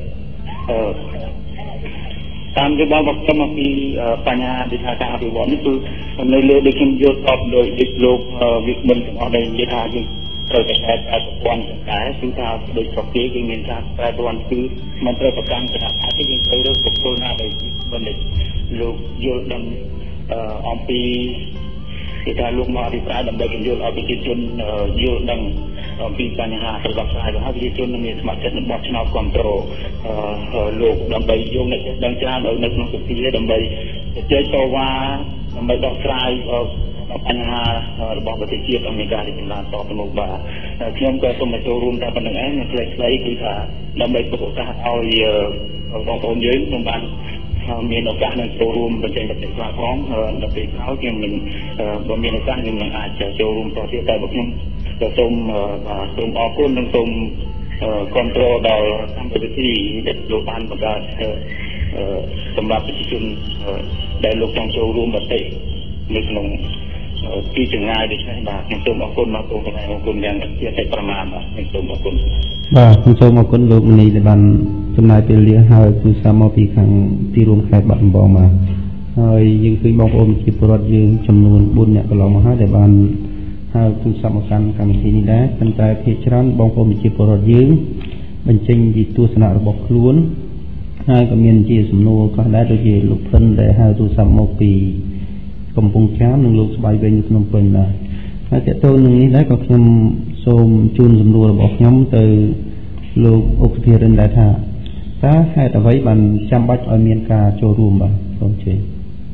តាមយោបល់របស់ខ្ញុំអំពីបញ្ហាដូចថាការអភិវឌ្ឍនេះគឺនៅលើដូចខ្ញុំយល់តបដោយលោកវិក្កាមទាំងអស់ដែលនិយាយថាយើងត្រូវតែប្រព័ន្ធតែគឺថាដូចប្រទេសយើងមានការប្រព័ន្ធគឺមិនត្រូវប្រកាន់គណៈបកទេយើងត្រូវរើសបុគ្គលណាដែលមិនលោកយល់ដឹងអំពីគេថាលោកមកអធិប្បាយដើម្បីយល់ឲ្យប្រជាជនយល់ដឹងអំពីបញ្ហាប្រកបស្រាយរបស់ប្រជាជនមានសមត្ថភាពបោះឆ្នោតគ្រប់គ្រងលោកដើម្បីយកអ្នកដឹងច្រើននៅក្នុងសង្គមដើម្បីជជែកតវ៉ាដើម្បីដោះស្រាយបញ្ហារបស់ប្រទេសជាតិឲ្យមានការរីកចម្រើនតទៅមុខបាទខ្ញុំក៏សូមចូលរួមតែប៉ុណ្្នឹងឯងនៅខ្លីៗគឺថាដើម្បីប្រកាសឲ្យបងប្អូនយើងខ្ញុំបានមានឱកាសនឹងចូលរួមបញ្ចេញមតិខ្លះផងដល់ពេលក្រោយខ្ញុំនឹងបើមានឱកាសខ្ញុំនឹងអាចចូលរួមតទៀតតែខ្ញុំក៏សូមអរគុណនិងសូមគាំទ្រដល់កម្មវិធីដែលលោកបានបង្កើតសម្រាប់ប្រជាជនដែលលោកចង់ចូលរួមមតិនៅក្នុងពីចម្ងាយដូចនេះបាទខ្ញុំសូមអរគុណមកទូទាំងអរគុណយ៉ាងជាតិចប្រមាណបាទខ្ញុំសូមអរគុណបាទខ្ញុំសូមអរគុណលោកមនីដែលបានចំណាយពេលវេលាហើយគឺសាមកពីខាងទីរួមខេត្តបាត់ដំបងមកហើយយើងឃើញបងប្អូនជាពលរដ្ឋយើងចំនួន4នាក់កន្លងមកហើយដែលបានហៅទូរស័ព្ទមកកាន់កម្មវិធីនេះដែរប៉ុន្តែភាគច្រើនបងប្អូនជាពលរដ្ឋយើងបញ្ចេញពីទស្សនៈរបស់ខ្លួនហើយក៏មានជាសំណួរខ្លះដែរដូចជាលោកភិនដែលហៅទូរស័ព្ទមកពីកំពង់ចាមនិងលោកស្បៃវិញនៅក្នុងពេញដែរហើយតើតើនឹងនេះដែរក៏ខ្ញុំសូមជូនសំណួររបស់ខ្ញុំទៅលោកអុកសុភារិនដែរថាតើហេតុអ្វីបានចាំបាច់ឲ្យមានការចូលរួមបាទសូមជឿ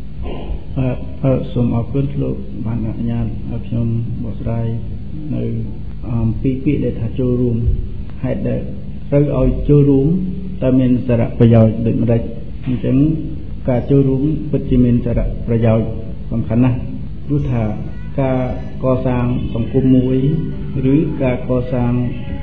សូមអរគុណលោកបានអនុញ្ញាតឲ្យខ្ញុំបកស្រាយនៅអំពីពាក្យដែលថាចូលរួមហេតុដែលត្រូវឲ្យចូលរួមតើមានសារៈប្រយោជន៍ដូចម្ដេចអញ្ចឹងការចូលរួមពិតជាមានសារៈប្រយោជន៍សំខាន់ណាស់ព្រោះថាការកសាងសង្គមមួយឬការកសាង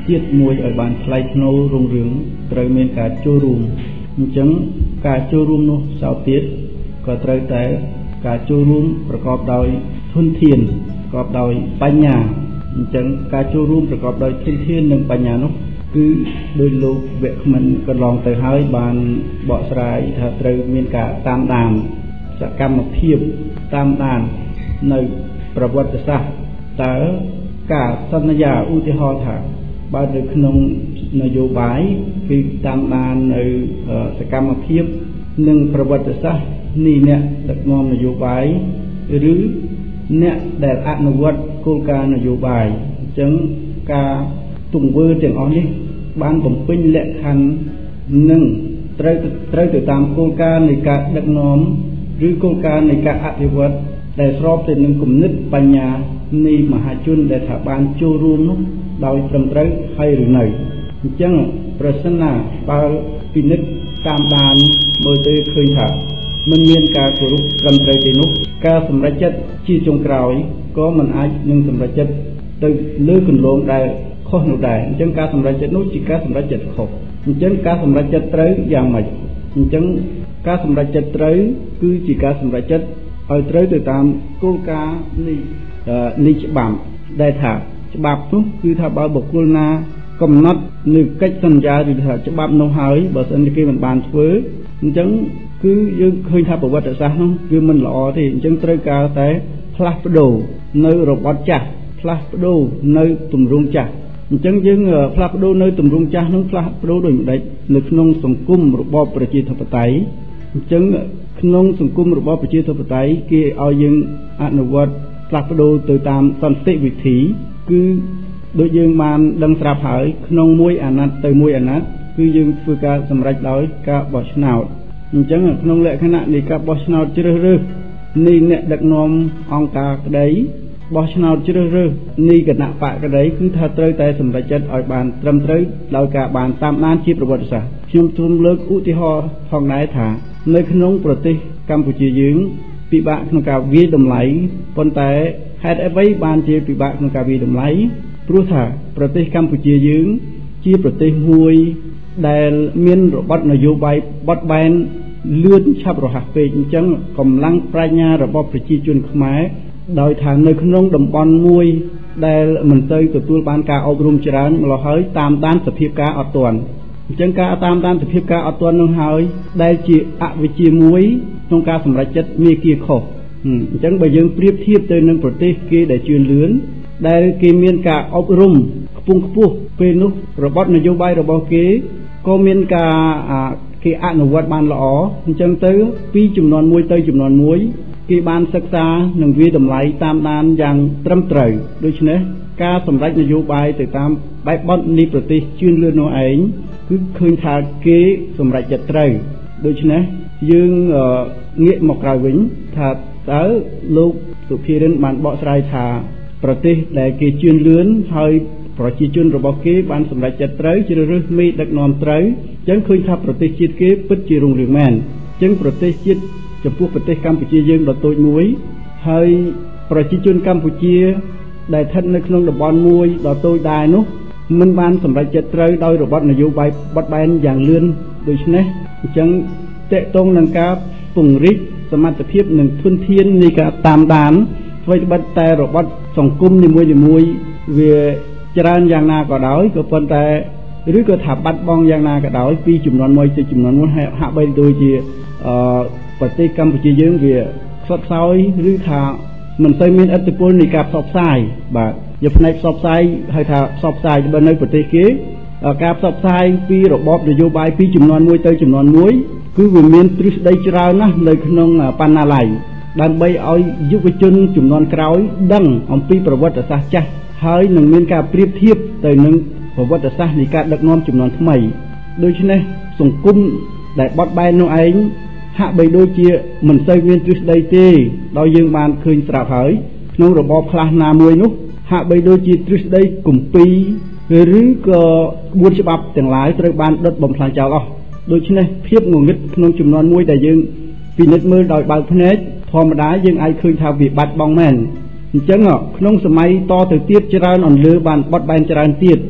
ជាតិមួយឲ្យបានថ្លៃថ្នូររុងរឿងត្រូវមានការចូលរួមអញ្ចឹងការចូលរួមនោះសោទៀតក៏ត្រូវតែការចូលរួមប្រកបដោយធនធានប្រកបដោយបញ្ញាអញ្ចឹងការចូលរួមប្រកបដោយធនធាននិងបញ្ញានោះគឺដោយលោកវគ្គមិនកន្លងទៅហើយបានបកស្រាយថាត្រូវមានការតាមដានសកម្មភាពតាមដាននៅប្រវត្តិសាស្ត្រតើការសន្យាឧទាហរណ៍ថាបើនៅក្នុងនយោបាយគឺតាមដាននៅសកម្មភាពនិងប្រវត្តិសាស្ត្រនេះអ្នកដឹកនាំនយោបាយឬអ្នកដែលអនុវត្តគោលការណ៍នយោបាយអញ្ចឹងការទង្វើទាំងអស់នេះបានបំពេញលក្ខខណ្ឌនិងត្រូវទៅតាមគោលការណ៍នៃការដឹកនាំឬគោលការណ៍នៃការអភិវឌ្ឍដែលស្របទៅនឹងគំនិតបញ្ញានៃមហាជនដែលថាបានចូលរួមនោះដោយត្រឹមត្រូវហើយឬនៅអញ្ចឹងប្រសិនណាបើពិនិត្យតាមដានមើលទៅឃើញថាមិនមានការគោរពត្រឹមត្រូវទេនោះការសម្រេចចិត្តជាចុងក្រោយក៏មិនអាចនឹងសម្រេចចិត្តទៅលើគន្លងដែលខុសនោះដែរអញ្ចឹងការសម្រេចចិត្តនោះជាការសម្រេចចិត្តខុសអញ្ចឹងការសម្រេចចិត្តត្រូវយ៉ាងម៉េចអញ្ចឹងការសម្រេចចិត្តត្រូវគឺជាការសម្រេចចិត្តឲ្យត្រូវទៅតាមគោលការណ៍នៃច្បាប់ដែលថាច្បាប់នោះគឺថាបើបុគ្គលណាកំណត់នៅកិច្ចសន្យាឬថាច្បាប់នោះហើយបើសិនជាគេមិនបានធ្វើអញ្ចឹងគឺយើងឃើញថាប្រវត្តិសាស្ត្រនោះវាមិនល្អទេអញ្ចឹងត្រូវការតែផ្លាស់ប្ដូរនៅរបបចាស់ផ្លាស់ប្ដូរនៅទម្រង់ចាស់អញ្ចឹងយើងផ្លាស់ប្ដូរនៅទម្រង់ចាស់នោះផ្លាស់ប្ដូរដោយម្ដេចនៅក្នុងសង្គមរបបប្រជាធិបតេយ្យអញ្ចឹងក្នុងសង្គមរបបប្រជាធិបតេយ្យគេឲ្យយើងអនុវត្តផ្លាស់ប្ដូរទៅតាមសន្តិវិធីគឺដូចយើងបានដឹងស្រាប់ហើយក្នុងមួយអាណត្តិទៅមួយអាណត្តិគឺយើងធ្វើការសម្រេចដោយការបោះឆ្នោតអញ្ចឹងក្នុងលក្ខណៈនៃការបោះឆ្នោតជ្រើសរើសនៃអ្នកដឹកនាំអង្គការក្តីបោះឆ្នោតជ្រើសរើសនៃគណៈបកក្តីគឺថាត្រូវតែសម្រេចចិត្តឲ្យបានត្រឹមត្រូវដោយការបានតាមដានជាប្រវត្តិសាស្ត្រខ្ញុំសូមលើកឧទាហរណ៍ផងដែរថានៅក្នុងប្រទេសកម្ពុជាយើងពិបាកក្នុងការវាយតម្លៃប៉ុន្តែហេតុអ្វីបានជាពិបាកក្នុងការវាយតម្លៃព្រោះថាប្រទេសកម្ពុជាយើងជាប្រទេសមួយដែលមានរបបនយោបាយបត់បែនលឿនឆាប់រហ័សពេកអញ្ចឹងកម្លាំងប្រាជ្ញារបស់ប្រជាជនខ្មែរដោយថានៅក្នុងតំបន់មួយដែលមិនទៅទទួលបានការអប់រំច្រើនម្ល៉េះហើយតាមដានសភាពការអត់ទាន់អញ្ចឹងការតាមដានសភាពការអត់ទាន់នឹងហើយដែលជាអវិជ្ជាមួយក្នុងការសម្រេចចិត្តមាគ៌ាខុសអញ្ចឹងបើយើងប្រៀបធៀបទៅនឹងប្រទេសគេដែលជឿនលឿនដែលគេមានការអប់រំខ្ពង់ខ្ពស់ពេលនោះរបបនយោបាយរបស់គេក៏មានការគេអនុវត្តបានល្អអញ្ចឹងទៅពីចំនួនមួយទៅចំនួនមួយគេបានសិក្សានិងវាយតម្លៃតាមដានយ៉ាងត្រឹមត្រូវដូច្នេះការសម្រេចនយោបាយទៅតាមបែបបទនៃប្រទេសជឿនលឿននោះឯងគឺឃើញថាគេសម្រេចចិត្តត្រូវដូច្នេះយើងងាកមកក្រោយវិញថាតើលោកសុភារិនបានបកស្រាយថាប្រទេសដែលគេជឿនលឿនហើយប្រជាជនរបស់គេបានសម្រេចចិត្តត្រូវជ្រើសរើសមេដឹកនាំត្រូវអញ្ចឹងឃើញថាប្រទេសជាតិគេពិតជារុងរឿងមែនអញ្ចឹងប្រទេសជាតិចំពោះប្រទេសកម្ពុជាយើងដ៏តូចមួយហើយប្រជាជនកម្ពុជាដែលស្ថិតនៅក្នុងតំបន់មួយដ៏តូចដែរនោះមិនបានសម្រេចចិត្តត្រូវដោយរបបនយោបាយបត់បែនយ៉ាងលឿនដូច្នេះអញ្ចឹងតេតងនឹងការពង្រីកសមត្ថភាពនិងធនធាននៃការតាមដានអ្វីត្បិតតែរបបសង្គមនីមួយៗវាច្រើនយ៉ាងណាក៏ដោយក៏ប៉ុន្តែឬក៏ថាបាត់បង់យ៉ាងណាក៏ដោយពីចំនួនមួយទៅចំនួនមួយហាក់បីដូចជាប្រទេសកម្ពុជាយើងវាខ្សត់ខ្សោយឬថាមិនទៅមានឥទ្ធិពលនៃការផ្សព្វផ្សាយបាទយកផ្នែកផ្សព្វផ្សាយហៅថាផ្សព្វផ្សាយបើនៅប្រទេសគេការផ្សព្វផ្សាយពីរបបនយោបាយពីចំនួនមួយទៅចំនួនមួយគឺវាមានទ្រឹស្ដីច្រើនណាស់នៅក្នុងបណ្ណាល័យដើម្បីឲ្យយុវជនចំនួនក្រោយដឹងអំពីប្រវត្តិសាស្ត្រចាស់ហើយនឹងមានការប្រៀបធៀបទៅនឹងប្រវត្តិសាស្ត្រនៃការដឹកនាំចំនួនថ្មីដូច្នេះសង្គមដែលបត់បែននោះឯងហាក់បីដូចជាមិនសូវមានទ្រឹស្ដីទេដោយយើងបានឃើញស្រាប់ហើយក្នុងរបបខ្លះណាមួយនោះហាក់បីដូចជាទ្រឹស្ដីគម្ពីរឬក៏ក្បួនច្បាប់ទាំងឡាយត្រូវបានដុតបំផ្លាញចោលអស់ដូច្នេះភាពងងឹតក្នុងចំនួនមួយដែលយើងពិនិត្យមើលដោយបើកភ្នែកធម្មតាយើងអាចឃើញថាវាបាត់បង់មែនអញ្ចឹងក្នុងសម័យតទៅទៀតច្រើនអន្លើបានបត់បែនច្រើនទៀត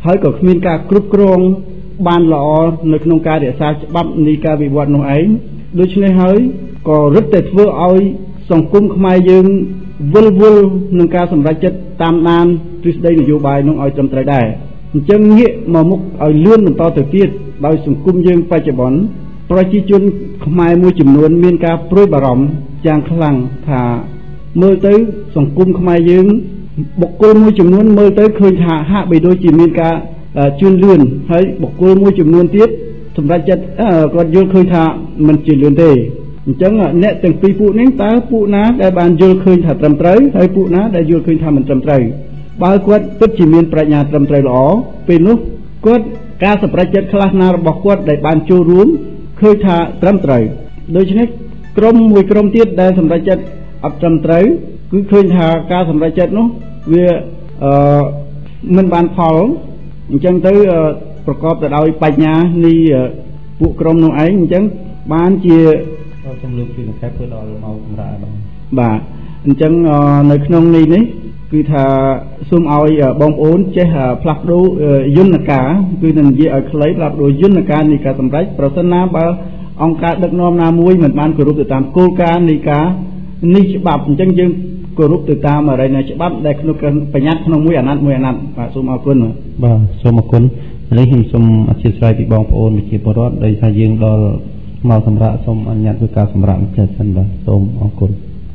ហើយក៏គ្មានការគ្រប់គ្រងបានល្អនៅក្នុងការរក្សាច្បាប់នៃការវិវត្តនោះឯងដូច្នេះហើយក៏រឹតតែធ្វើឲ្យសង្គមខ្មែរយើងវិលវល់នឹងការសម្រេចចិត្តតាមដានទ្រឹស្ដីនយោបាយនោះឲ្យត្រឹមត្រូវដែរអញ្ចឹងងាកមកមុខឲ្យលឿនបន្តទៅទៀតដោយសង្គមយើងបច្ចុប្បន្នប្រជាជនខ្មែរមួយចំនួនមានការព្រួយបារម្ភយ៉ាងខ្លាំងថាមើលទៅសង្គមខ្មែរយើងបុគ្គលមួយចំនួនមើលទៅឃើញថាហាក់បីដូចជាមានការជឿនលឿនហើយបុគ្គលមួយចំនួនទៀតសម្រាប់ចិត្តគាត់យល់ឃើញថាមិនជឿនលឿនទេអញ្ចឹងអ្នកទាំងពីរពួកនេះតើពួកណាដែលបានយល់ឃើញថាត្រឹមត្រូវហើយពួកណាដែលយល់ឃើញថាមិនត្រឹមត្រូវបើគាត់ពិតជាមានប្រាជ្ញាត្រឹមត្រូវល្អពេលនោះគាត់ការសម្រេចចិត្តខ្លះណារបស់គាត់ដែលបានចូលរួមឃើញថាត្រឹមត្រូវដូច្នេះក្រុមមួយក្រុមទៀតដែលសម្រេចចិត្តអត់ត្រឹមត្រូវគឺឃើញថាការសម្រេចចិត្តនោះវាមិនបានផលអញ្ចឹងទៅប្រកបទៅដោយបញ្ញានៃពួកក្រុមនោះឯងអញ្ចឹងបានជាចំនួនពីខេត្តធ្វើដល់មកសម្រាប់បាទអញ្ចឹងនៅក្នុងនេះគឺថាសូមឲ្យបងប្អូនចេះផ្លាស់ប្ដូរយន្តការគឺនឹងនិយាយឲ្យខ្លីផ្លាស់ប្ដូរយន្តការនៃការសម្រេចប្រសិនណាបើអង្គការដឹកនាំណាមួយមិនបានគោរពទៅតាមគោលការណ៍នៃការនេះច្បាប់អញ្ចឹងយើងគោរពទៅតាមអរិយច្បាប់ដែលក្នុងបញ្ញត្តិក្នុងមួយអាណត្តិបាទសូមអរគុណបាទសូមអរគុណនេះខ្ញុំសូមអធិស្ឋានពីបងប្អូនប្រជាពលរដ្ឋដោយថាយើងដល់មកសម្រាប់សូមអនុញ្ញាតធ្វើការសម្រាប់ផ្សេងសិនបាទសូមអរគុណ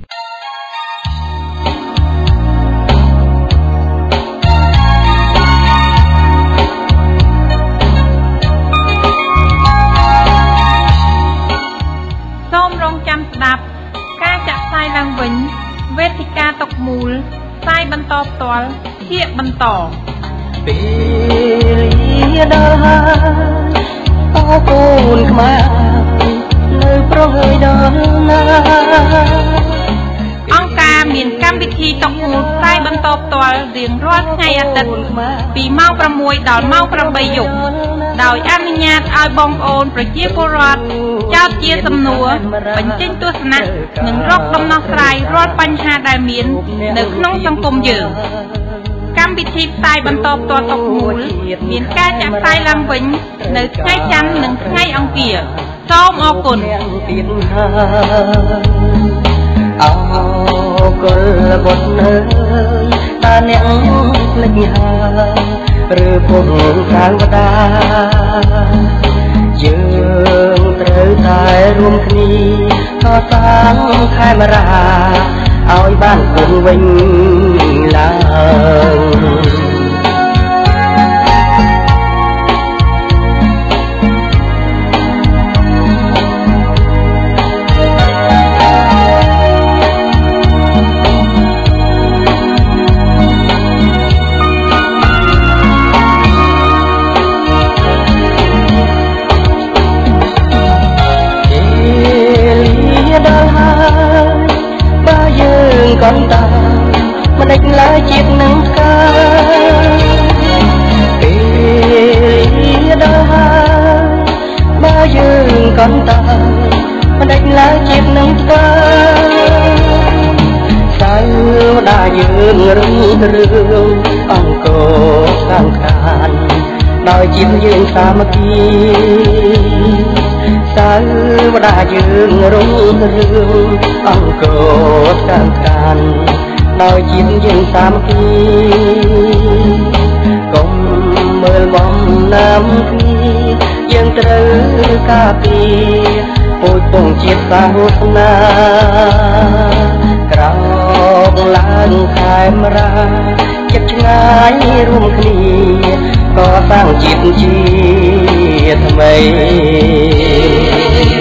សូមរងចាំស្ដាប់ការចាក់ផ្សាយឡើងវិញវេទិកាតុកមូលផ្សាយបន្តផ្ទាល់ជាបន្តពេលដល់ហើយអូកូនខ្មែរនៅប្រងើយដល់ណាអង្គការមានកម្មវិធីតុកមូលផ្សាយបន្តផ្ទាល់រៀងរាល់ថ្ងៃអាទិត្យពីម៉ោង6ដល់ម៉ោង8យប់ដោយអនុញ្ញាតឲ្យបងប្អូនប្រជាពលរដ្ឋចោទជាសំណួរបញ្ចេញទស្សនៈនិងរកដំណោះស្រាយរាល់បញ្ហាដែលមាននៅក្នុងសង្គមយើងកម្មវិធីផ្សាយបន្តផ្ទាល់តុកមូលមានការចាក់ផ្សាយឡើងវិញនៅថ្ងៃច័ន្ទនិងថ្ងៃអង្គារសូមអរគុណអោកុលបុត្រនៅតើអ្នកភ្លេចហើយឬពុំកាវតាយើងត្រូវតែរួមគ្នាកសាងខេមរាឲ្យបានគង់វិញឡើងកូនតាមិនដេចឡើយជាតិនឹងស្កាពេលដល់ហើយបើយើងកូនតាមិនដេចឡើយជាតិនឹងស្កាសៅដាយើងរឹងរឿងអង្គខាងខានដោយជាតិយើងសាមគ្គីសៅដាយើងរងរឿងអង្គខាងខានដោយជាតិយើងសាមគ្គីកុំមើលបំណាំគ្នាយើងត្រូវការពារពុជពងជាតិសាសនាក្រោកឡើងខេមរាចិត្តឆ្ងាយរួមគ្នាកសាងជាតិជាថ្មី